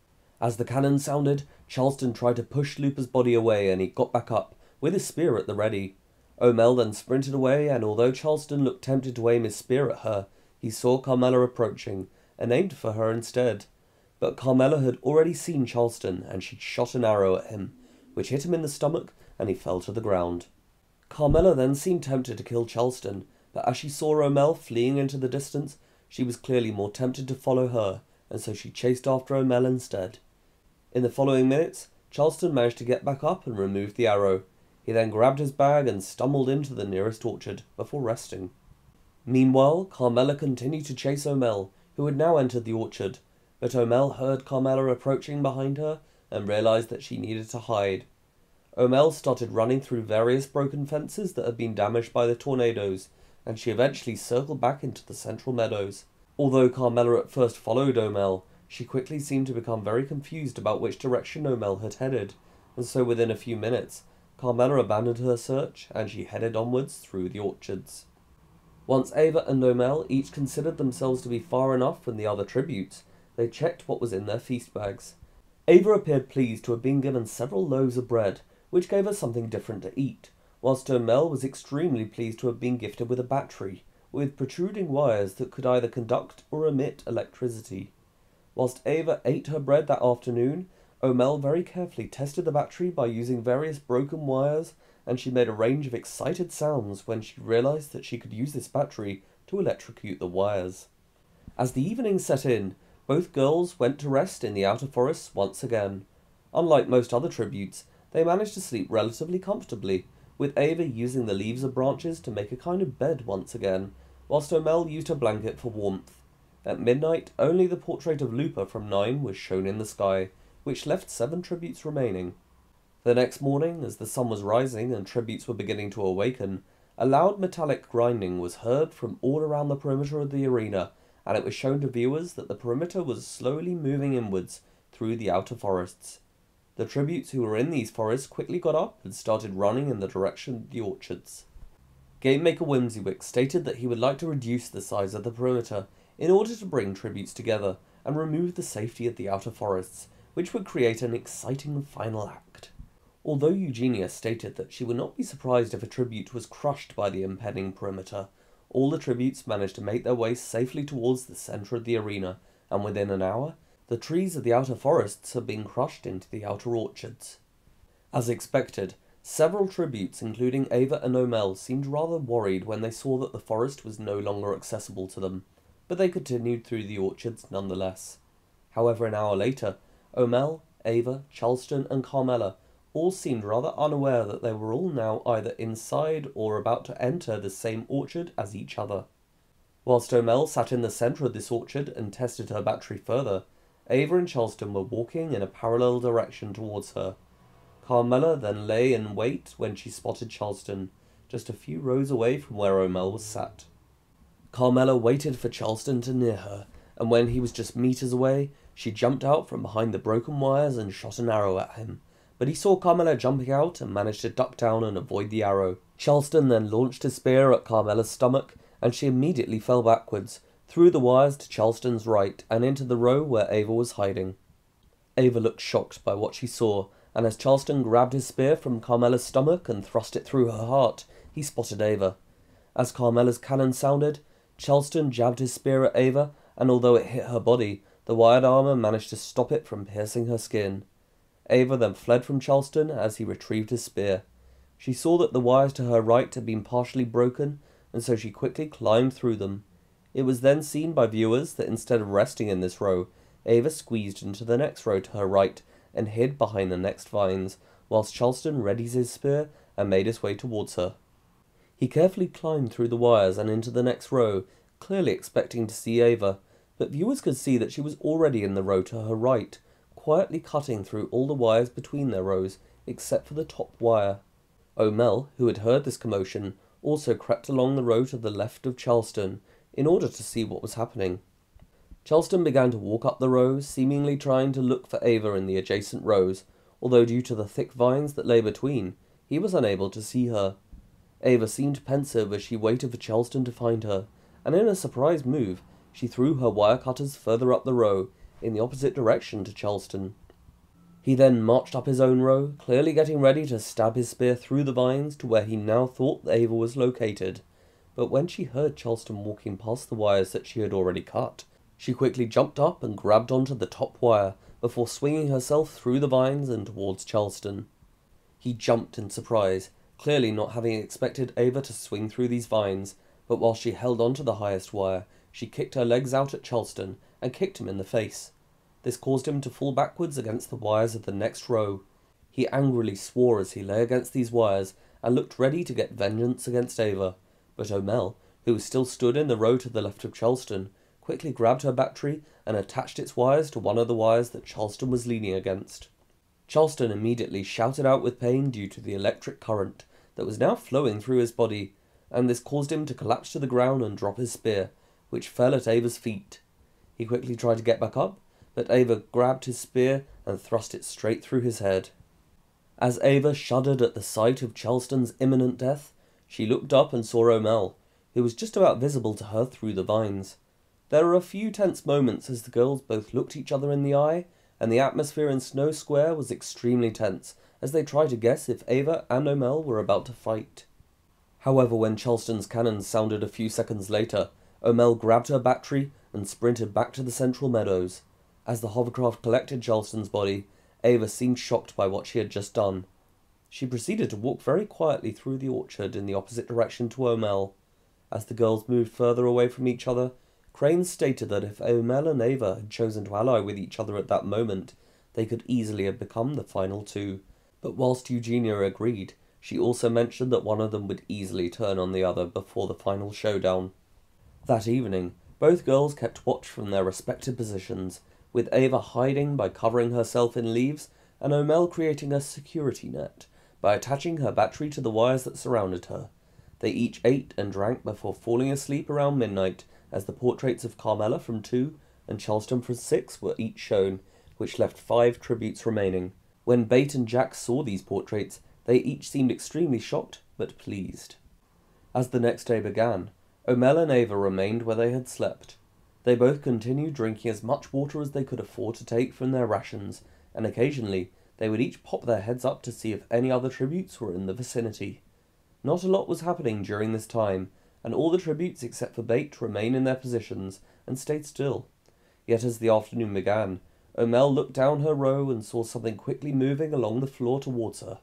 As the cannon sounded, Charleston tried to push Looper's body away, and he got back up, with his spear at the ready. Omel then sprinted away, and although Charleston looked tempted to aim his spear at her, he saw Carmela approaching, and aimed for her instead. But Carmela had already seen Charleston, and she'd shot an arrow at him, which hit him in the stomach, and he fell to the ground. Carmela then seemed tempted to kill Charleston, but as she saw Omel fleeing into the distance, she was clearly more tempted to follow her, and so she chased after Omel instead. In the following minutes, Charleston managed to get back up and remove the arrow. He then grabbed his bag and stumbled into the nearest orchard, before resting. Meanwhile, Carmela continued to chase Omel, who had now entered the orchard, but Omel heard Carmela approaching behind her and realized that she needed to hide. Omel started running through various broken fences that had been damaged by the tornadoes, and she eventually circled back into the central meadows. Although Carmela at first followed Omel, she quickly seemed to become very confused about which direction Omel had headed, and so within a few minutes, Carmela abandoned her search, and she headed onwards through the orchards. Once Ava and Omel each considered themselves to be far enough from the other tributes, they checked what was in their feast bags. Ava appeared pleased to have been given several loaves of bread, which gave her something different to eat, whilst Omel was extremely pleased to have been gifted with a battery, with protruding wires that could either conduct or emit electricity. Whilst Ava ate her bread that afternoon, Omel very carefully tested the battery by using various broken wires, and she made a range of excited sounds when she realized that she could use this battery to electrocute the wires. As the evening set in, both girls went to rest in the outer forests once again. Unlike most other tributes, they managed to sleep relatively comfortably, with Ava using the leaves of branches to make a kind of bed once again, whilst Omel used her blanket for warmth. At midnight, only the portrait of Lupa from Nine was shown in the sky, which left seven tributes remaining. The next morning, as the sun was rising and tributes were beginning to awaken, a loud metallic grinding was heard from all around the perimeter of the arena, and it was shown to viewers that the perimeter was slowly moving inwards through the outer forests. The tributes who were in these forests quickly got up and started running in the direction of the orchards. Gamemaker Whimsywick stated that he would like to reduce the size of the perimeter in order to bring tributes together and remove the safety of the outer forests, which would create an exciting final act. Although Eugenia stated that she would not be surprised if a tribute was crushed by the impending perimeter, all the tributes managed to make their way safely towards the centre of the arena, and within an hour, the trees of the outer forests had been crushed into the outer orchards. As expected, several tributes, including Ava and Omel, seemed rather worried when they saw that the forest was no longer accessible to them, but they continued through the orchards nonetheless. However, an hour later, Omel, Ava, Charleston, and Carmela all seemed rather unaware that they were all now either inside or about to enter the same orchard as each other. Whilst Omel sat in the centre of this orchard and tested her battery further, Ava and Charleston were walking in a parallel direction towards her. Carmela then lay in wait when she spotted Charleston, just a few rows away from where Omel was sat. Carmela waited for Charleston to near her, and when he was just meters away, she jumped out from behind the broken wires and shot an arrow at him. But he saw Carmela jumping out and managed to duck down and avoid the arrow. Charleston then launched his spear at Carmela's stomach, and she immediately fell backwards, through the wires to Charleston's right, and into the row where Ava was hiding. Ava looked shocked by what she saw, and as Charleston grabbed his spear from Carmela's stomach and thrust it through her heart, he spotted Ava. As Carmela's cannon sounded, Charleston jabbed his spear at Ava, and although it hit her body, the wired armour managed to stop it from piercing her skin. Ava then fled from Charleston as he retrieved his spear. She saw that the wires to her right had been partially broken, and so she quickly climbed through them. It was then seen by viewers that instead of resting in this row, Ava squeezed into the next row to her right and hid behind the next vines, whilst Charleston readied his spear and made his way towards her. He carefully climbed through the wires and into the next row, clearly expecting to see Ava, but viewers could see that she was already in the row to her right, quietly cutting through all the wires between their rows, except for the top wire. Omel, who had heard this commotion, also crept along the row to the left of Charleston, in order to see what was happening. Charleston began to walk up the row, seemingly trying to look for Ava in the adjacent rows, although due to the thick vines that lay between, he was unable to see her. Ava seemed pensive as she waited for Charleston to find her, and in a surprise move, she threw her wire cutters further up the row, in the opposite direction to Charleston. He then marched up his own row, clearly getting ready to stab his spear through the vines to where he now thought Ava was located, but when she heard Charleston walking past the wires that she had already cut, She quickly jumped up and grabbed onto the top wire before swinging herself through the vines and towards Charleston. He jumped in surprise, clearly not having expected Ava to swing through these vines, but while she held onto the highest wire, she kicked her legs out at Charleston and kicked him in the face. This caused him to fall backwards against the wires of the next row. He angrily swore as he lay against these wires and looked ready to get vengeance against Ava, but O'Mell, who still stood in the row to the left of Charleston, quickly grabbed her battery and attached its wires to one of the wires that Charleston was leaning against. Charleston immediately shouted out with pain due to the electric current that was now flowing through his body, and this caused him to collapse to the ground and drop his spear, which fell at Ava's feet. He quickly tried to get back up, but Ava grabbed his spear and thrust it straight through his head. As Ava shuddered at the sight of Charleston's imminent death, she looked up and saw O'Mell, who was just about visible to her through the vines. There were a few tense moments as the girls both looked each other in the eye, and the atmosphere in Snow Square was extremely tense as they tried to guess if Ava and O'Mell were about to fight. However, when Charleston's cannon sounded a few seconds later, O'Mell grabbed her battery and sprinted back to the central meadows. As the hovercraft collected Charleston's body, Ava seemed shocked by what she had just done. She proceeded to walk very quietly through the orchard in the opposite direction to O'Mell. As the girls moved further away from each other, Crane stated that if O'Mell and Ava had chosen to ally with each other at that moment, they could easily have become the final two. But whilst Eugenia agreed, she also mentioned that one of them would easily turn on the other before the final showdown. That evening, both girls kept watch from their respective positions, with Ava hiding by covering herself in leaves, and O'Mell creating a security net by attaching her battery to the wires that surrounded her. They each ate and drank before falling asleep around midnight, as the portraits of Carmela from two and Charleston from six were each shown, which left five tributes remaining. When Bate and Jack saw these portraits, they each seemed extremely shocked but pleased. As the next day began, O'Mell and Ava remained where they had slept. They both continued drinking as much water as they could afford to take from their rations, and occasionally they would each pop their heads up to see if any other tributes were in the vicinity. Not a lot was happening during this time, and all the tributes except for Bate remained in their positions and stayed still. Yet as the afternoon began, O'Mell looked down her row and saw something quickly moving along the floor towards her.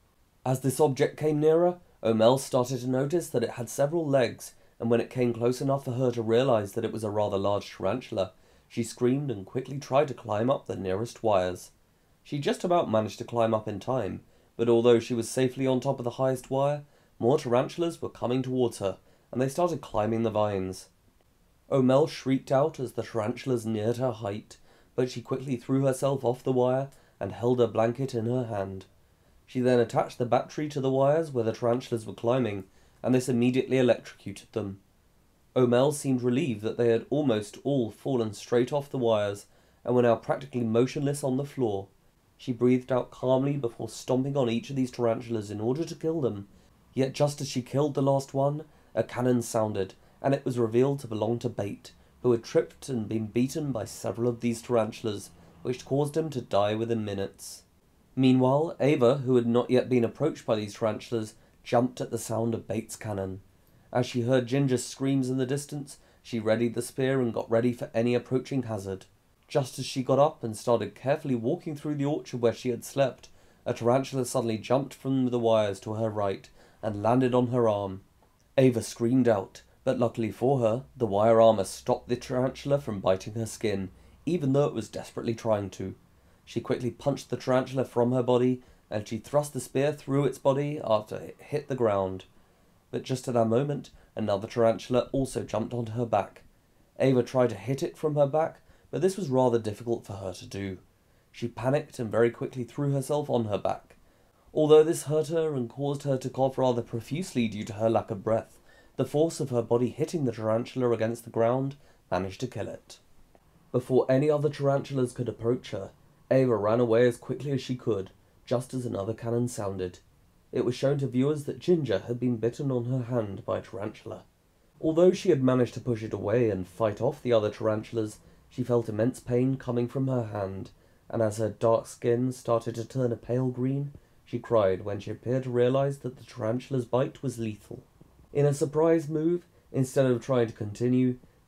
As this object came nearer, O'Mell started to notice that it had several legs, and when it came close enough for her to realize that it was a rather large tarantula, she screamed and quickly tried to climb up the nearest wires. She just about managed to climb up in time, but although she was safely on top of the highest wire, more tarantulas were coming towards her, and they started climbing the vines. O'Mell shrieked out as the tarantulas neared her height, but she quickly threw herself off the wire and held her blanket in her hand. She then attached the battery to the wires where the tarantulas were climbing, and this immediately electrocuted them. O'Mell seemed relieved that they had almost all fallen straight off the wires, and were now practically motionless on the floor. She breathed out calmly before stomping on each of these tarantulas in order to kill them, yet just as she killed the last one, a cannon sounded, and it was revealed to belong to Bate, who had tripped and been beaten by several of these tarantulas, which caused him to die within minutes. Meanwhile, Ava, who had not yet been approached by these tarantulas, jumped at the sound of Bate's cannon. As she heard Ginger's screams in the distance, she readied the spear and got ready for any approaching hazard. Just as she got up and started carefully walking through the orchard where she had slept, a tarantula suddenly jumped from the wires to her right and landed on her arm. Ava screamed out, but luckily for her, the wire armor stopped the tarantula from biting her skin, even though it was desperately trying to. She quickly punched the tarantula from her body, and she thrust the spear through its body after it hit the ground. But just at that moment, another tarantula also jumped onto her back. Ava tried to hit it from her back, but this was rather difficult for her to do. She panicked and very quickly threw herself on her back. Although this hurt her and caused her to cough rather profusely due to her lack of breath, the force of her body hitting the tarantula against the ground managed to kill it. Before any other tarantulas could approach her, Ava ran away as quickly as she could, just as another cannon sounded. It was shown to viewers that Ginger had been bitten on her hand by a tarantula. Although she had managed to push it away and fight off the other tarantulas, she felt immense pain coming from her hand, and as her dark skin started to turn a pale green, she cried when she appeared to realize that the tarantula's bite was lethal. In a surprise move, instead of trying to continue,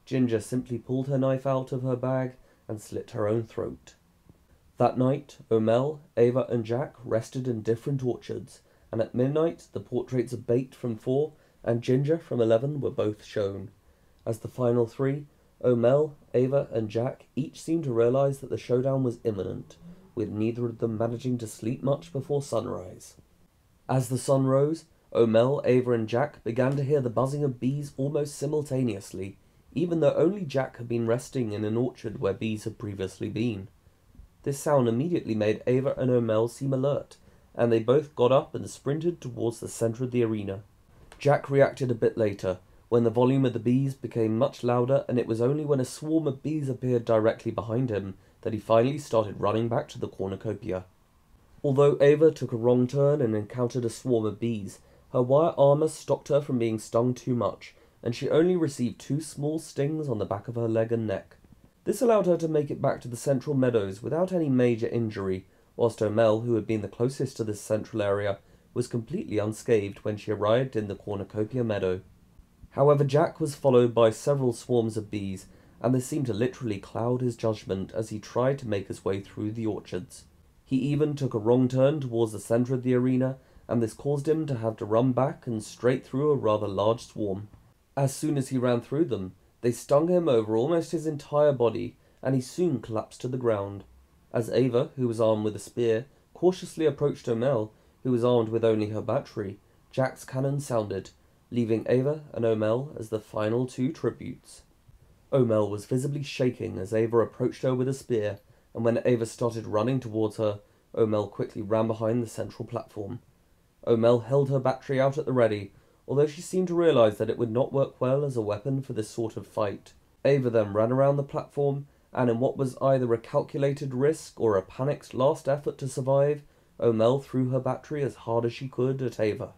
Ginger simply pulled her knife out of her bag and slit her own throat. That night, Omel, Ava and Jack rested in different orchards, and at midnight the portraits of Bate from four and Ginger from eleven were both shown. As the final three, Omel, Ava and Jack each seemed to realize that the showdown was imminent, with neither of them managing to sleep much before sunrise. As the sun rose, Omel, Ava and Jack began to hear the buzzing of bees almost simultaneously, even though only Jack had been resting in an orchard where bees had previously been. This sound immediately made Ava and Omel seem alert, and they both got up and sprinted towards the center of the arena. Jack reacted a bit later, when the volume of the bees became much louder, and it was only when a swarm of bees appeared directly behind him that he finally started running back to the cornucopia. Although Ava took a wrong turn and encountered a swarm of bees, her wire armor stopped her from being stung too much, and she only received two small stings on the back of her leg and neck. This allowed her to make it back to the central meadows without any major injury, whilst Omel, who had been the closest to this central area, was completely unscathed when she arrived in the cornucopia meadow. However, Jack was followed by several swarms of bees, and this seemed to literally cloud his judgment as he tried to make his way through the orchards. He even took a wrong turn towards the centre of the arena, and this caused him to have to run back and straight through a rather large swarm. As soon as he ran through them, they stung him over almost his entire body, and he soon collapsed to the ground. As Ava, who was armed with a spear, cautiously approached Omel, who was armed with only her battery, Jack's cannon sounded, leaving Ava and Omel as the final two tributes. Omel was visibly shaking as Ava approached her with a spear, and when Ava started running towards her, Omel quickly ran behind the central platform. Omel held her battery out at the ready, although she seemed to realize that it would not work well as a weapon for this sort of fight. Ava then ran around the platform, and in what was either a calculated risk or a panicked last effort to survive, Omel threw her battery as hard as she could at Ava.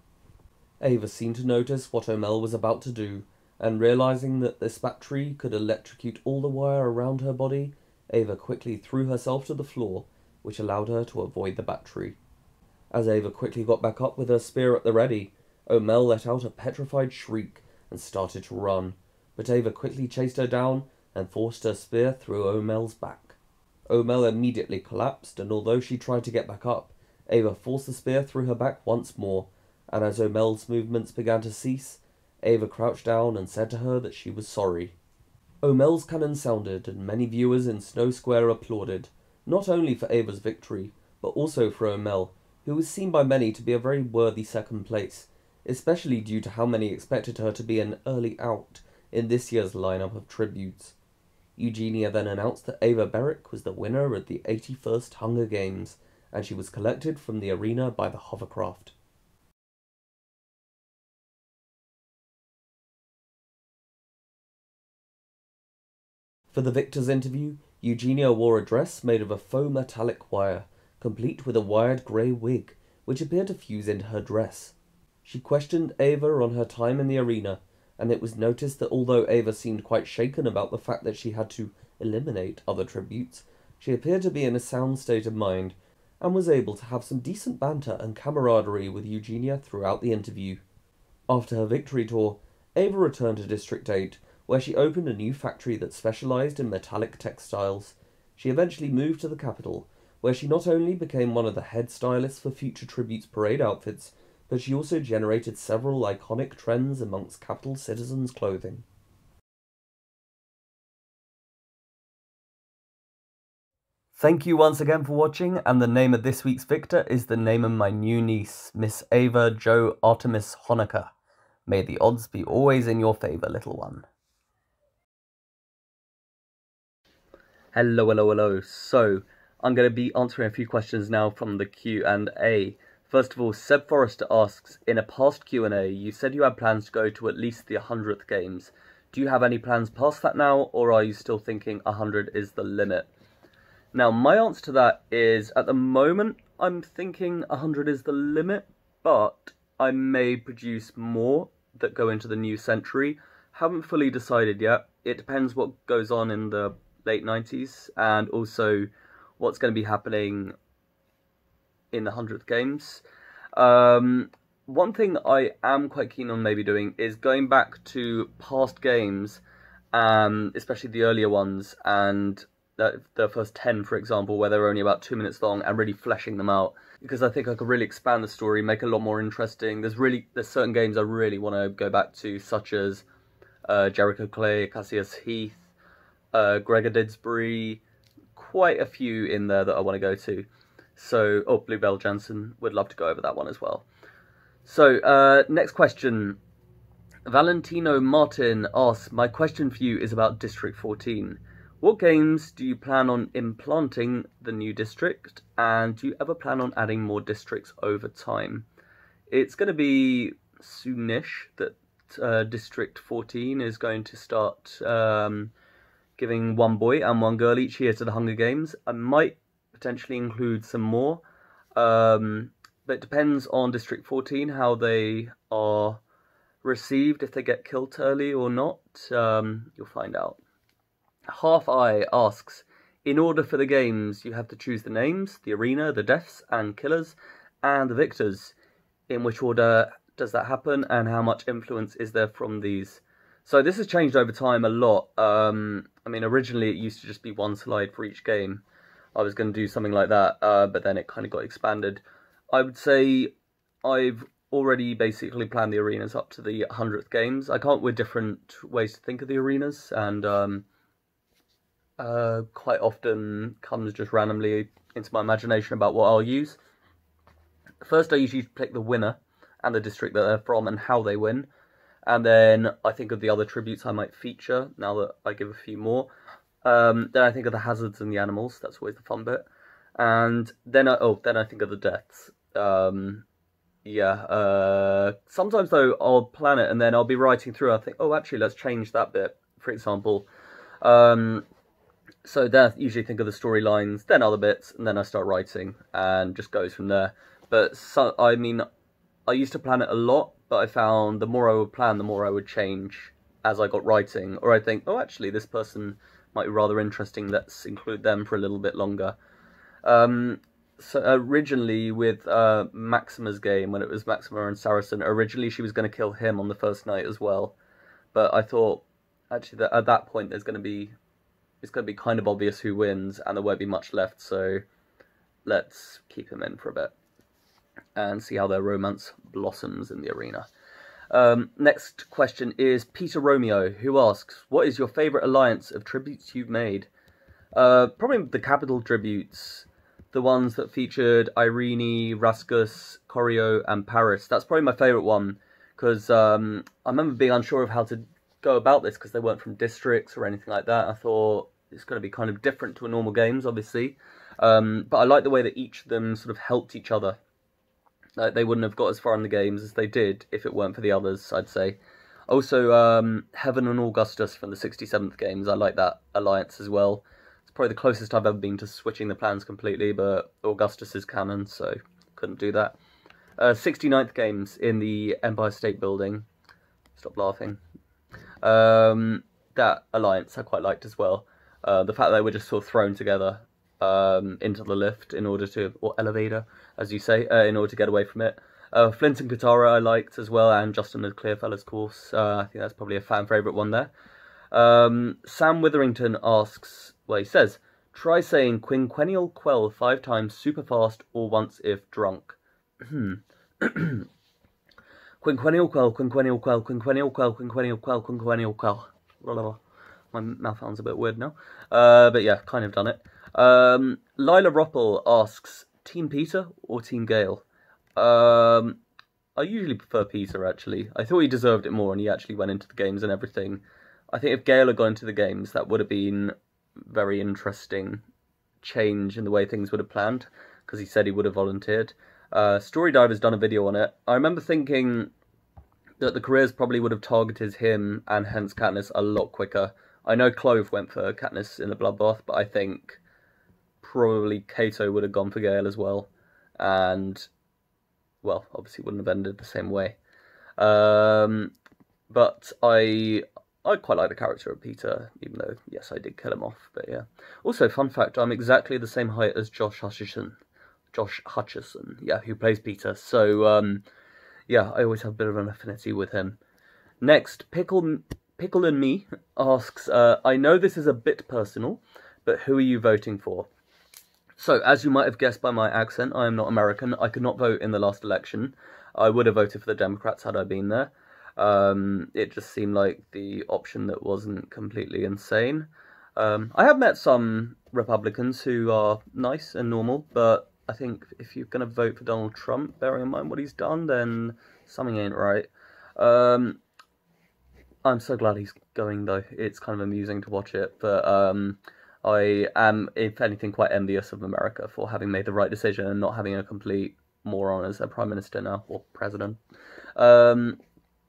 Ava seemed to notice what Omel was about to do, and realizing that this battery could electrocute all the wire around her body, Ava quickly threw herself to the floor, which allowed her to avoid the battery. As Ava quickly got back up with her spear at the ready, Omel let out a petrified shriek and started to run, but Ava quickly chased her down and forced her spear through Omel's back. Omel immediately collapsed, and although she tried to get back up, Ava forced the spear through her back once more, and as Omel's movements began to cease, Ava crouched down and said to her that she was sorry. Omel's cannon sounded, and many viewers in Snow Square applauded, not only for Ava's victory, but also for Omel, who was seen by many to be a very worthy second place, especially due to how many expected her to be an early out in this year's lineup of tributes. Eugenia then announced that Ava Berrick was the winner of the eighty-first Hunger Games, and she was collected from the arena by the hovercraft. For the victor's interview, Eugenia wore a dress made of a faux metallic wire, complete with a wired grey wig, which appeared to fuse into her dress. She questioned Ava on her time in the arena, and it was noticed that although Ava seemed quite shaken about the fact that she had to eliminate other tributes, she appeared to be in a sound state of mind, and was able to have some decent banter and camaraderie with Eugenia throughout the interview. After her victory tour, Ava returned to District eight, where she opened a new factory that specialized in metallic textiles. She eventually moved to the capital, where she not only became one of the head stylists for future Tributes parade outfits, but she also generated several iconic trends amongst capital citizens' clothing. Thank you once again for watching, and the name of this week's victor is the name of my new niece, Miss Ava Jo Artemis Honecker. May the odds be always in your favour, little one. Hello, hello, hello. So, I'm going to be answering a few questions now from the Q and A. First of all, Seb Forrester asks, in a past Q and A, you said you had plans to go to at least the one hundredth games. Do you have any plans past that now, or are you still thinking one hundred is the limit? Now, my answer to that is, at the moment, I'm thinking one hundred is the limit, but I may produce more that go into the new century. Haven't fully decided yet. It depends what goes on in the late nineties, and also what's going to be happening in the one hundredth games. Um, one thing I am quite keen on maybe doing is going back to past games um, especially the earlier ones, and the, the first ten, for example, where they're only about two minutes long, and really fleshing them out, because I think I could really expand the story, make it a lot more interesting. There's really there's certain games I really want to go back to, such as uh, Jericho Clay, Cassius Heath, uh, Gregor Didsbury, quite a few in there that I want to go to. So, oh, Bluebell Jansen, would love to go over that one as well. So, uh, next question. Valentino Martin asks, my question for you is about District fourteen. What games do you plan on implanting the new district, and do you ever plan on adding more districts over time? It's going to be soonish that uh, District fourteen is going to start um, giving one boy and one girl each year to the Hunger Games. I might potentially include some more, um, but it depends on District fourteen, how they are received, if they get killed early or not. Um, you'll find out. Half Eye asks, in order for the games, you have to choose the names, the arena, the deaths and killers, and the victors. In which order does that happen, and how much influence is there from these? So this has changed over time a lot. Um, I mean, originally it used to just be one slide for each game. I was going to do something like that, uh, but then it kind of got expanded. I would say I've already basically planned the arenas up to the hundredth games. I come up with different ways to think of the arenas, and um, uh, quite often comes just randomly into my imagination about what I'll use. First, I usually pick the winner and the district that they're from and how they win. And then I think of the other tributes I might feature, now that I give a few more. Um, then I think of the hazards and the animals. That's always the fun bit. And then I, oh, then I think of the deaths. Um, yeah. Uh, sometimes, though, I'll plan it and then I'll be writing through. I think, oh, actually, let's change that bit, for example. Um, so then I usually think of the storylines, then other bits, and then I start writing and just goes from there. But, so, I mean, I used to plan it a lot, but I found the more I would plan, the more I would change as I got writing. Or I think, oh, actually, this person might be rather interesting, let's include them for a little bit longer. Um, so originally with uh, Maxima's game, when it was Maxima and Saracen, originally she was going to kill him on the first night as well. But I thought, actually, that at that point, there's going to be, it's going to be kind of obvious who wins, and there won't be much left, so let's keep him in for a bit and see how their romance blossoms in the arena. Um, next question is Peter Romeo, who asks, what is your favourite alliance of tributes you've made? Uh, probably the capital tributes, the ones that featured Irene, Raskus, Corio, and Paris. That's probably my favourite one, because um, I remember being unsure of how to go about this, because they weren't from districts or anything like that. I thought it's going to be kind of different to a normal games, obviously. Um, but I like the way that each of them sort of helped each other. Uh, they wouldn't have got as far in the games as they did if it weren't for the others, I'd say. Also, um, Heaven and Augustus from the sixty-seventh games, I like that alliance as well. It's probably the closest I've ever been to switching the plans completely, but Augustus is canon, so couldn't do that. Uh, sixty-ninth games in the Empire State Building. Stop laughing. Um, that alliance I quite liked as well. Uh, the fact that they were just sort of thrown together um, into the lift in order to, or elevator, as you say, uh, in order to get away from it. Uh, Flint and Katara I liked as well, and Justin and Clearfellow's course. Uh, I think that's probably a fan favourite one there. Um, Sam Witherington asks, well, he says, try saying quinquennial quell five times super fast or once if drunk. Quinquennial quell, quinquennial quell, quinquennial quell, quinquennial quell, quinquennial quell. My mouth sounds a bit weird now. Uh, but yeah, kind of done it. Um, Lila Roppel asks, Team Peter or Team Gale? Um, I usually prefer Peter, actually. I thought he deserved it more, and he actually went into the games and everything. I think if Gale had gone into the games, that would have been very interesting change in the way things would have planned, because he said he would have volunteered. Uh, Storydiver's done a video on it. I remember thinking that the careers probably would have targeted him and hence Katniss a lot quicker. I know Clove went for Katniss in the Bloodbath, but I think probably Kato would have gone for Gale as well. And, well, obviously wouldn't have ended the same way. Um, but I I quite like the character of Peter, even though, yes, I did kill him off, but yeah. Also, fun fact, I'm exactly the same height as Josh Hutcherson. Josh Hutcherson, yeah, who plays Peter. So, um, yeah, I always have a bit of an affinity with him. Next, Pickle, Pickle and Me asks, uh, I know this is a bit personal, but who are you voting for? So, as you might have guessed by my accent, I am not American. I could not vote in the last election. I would have voted for the Democrats had I been there. Um, it just seemed like the option that wasn't completely insane. Um, I have met some Republicans who are nice and normal, but I think if you're going to vote for Donald Trump, bearing in mind what he's done, then something ain't right. Um, I'm so glad he's going, though. It's kind of amusing to watch it, but um, I am, if anything, quite envious of America for having made the right decision and not having a complete moron as their prime minister now, or president. Um,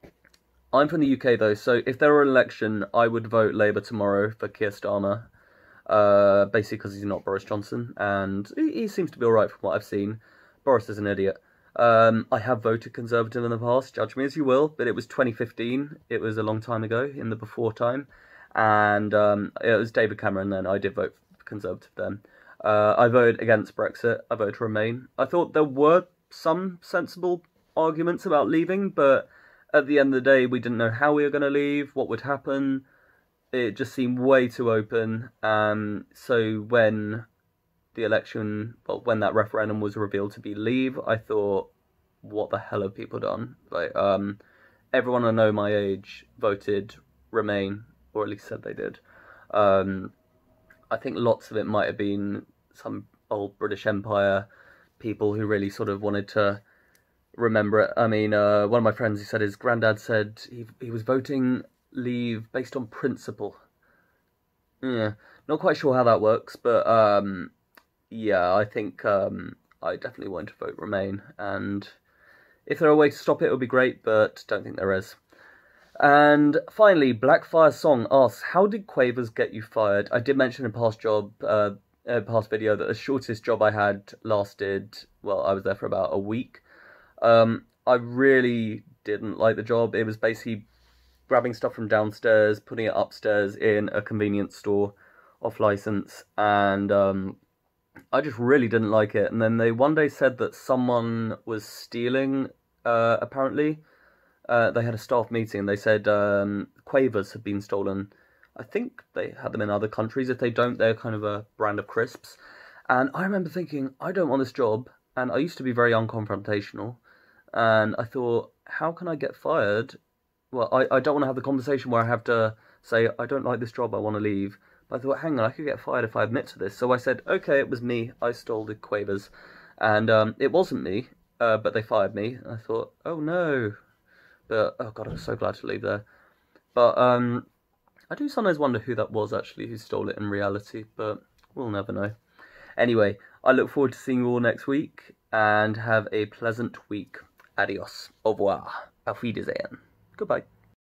I'm from the U K, though, so if there were an election, I would vote Labour tomorrow for Keir Starmer, uh, basically because he's not Boris Johnson, and he, he seems to be alright from what I've seen. Boris is an idiot. Um, I have voted Conservative in the past, judge me as you will, but it was twenty fifteen, it was a long time ago, in the before time, and um, it was David Cameron then, I did vote Conservative then. Uh, I voted against Brexit, I voted Remain. I thought there were some sensible arguments about leaving, but at the end of the day, we didn't know how we were going to leave, what would happen. It just seemed way too open. Um, so when the election, well, when that referendum was revealed to be leave, I thought, what the hell have people done? Like, um, everyone I know my age voted Remain, or at least said they did. Um, I think lots of it might have been some old British Empire people who really sort of wanted to remember it. I mean, uh, one of my friends, he said his granddad said he he was voting leave based on principle. Yeah, not quite sure how that works, but um, yeah, I think um, I definitely want to vote Remain, and if there were a way to stop it, it would be great, but don't think there is. And finally, Blackfire Song asks, how did Quavers get you fired? I did mention in a past job, uh, a past video, that the shortest job I had lasted, well, I was there for about a week. Um, I really didn't like the job. It was basically grabbing stuff from downstairs, putting it upstairs in a convenience store off license, and um, I just really didn't like it. And then they one day said that someone was stealing, uh, apparently. Uh, they had a staff meeting and they said um, Quavers had been stolen. I think they had them in other countries. If they don't, they're kind of a brand of crisps. And I remember thinking, I don't want this job. And I used to be very unconfrontational. And I thought, how can I get fired? Well, I, I don't want to have the conversation where I have to say, I don't like this job, I want to leave. But I thought, hang on, I could get fired if I admit to this. So I said, okay, it was me. I stole the Quavers. And um, it wasn't me, uh, but they fired me. And I thought, oh no. But, oh god, I was so glad to leave there. But um, I do sometimes wonder who that was, actually, who stole it in reality. But we'll never know. Anyway, I look forward to seeing you all next week. And have a pleasant week. Adios. Au revoir. Auf Wiedersehen. Goodbye.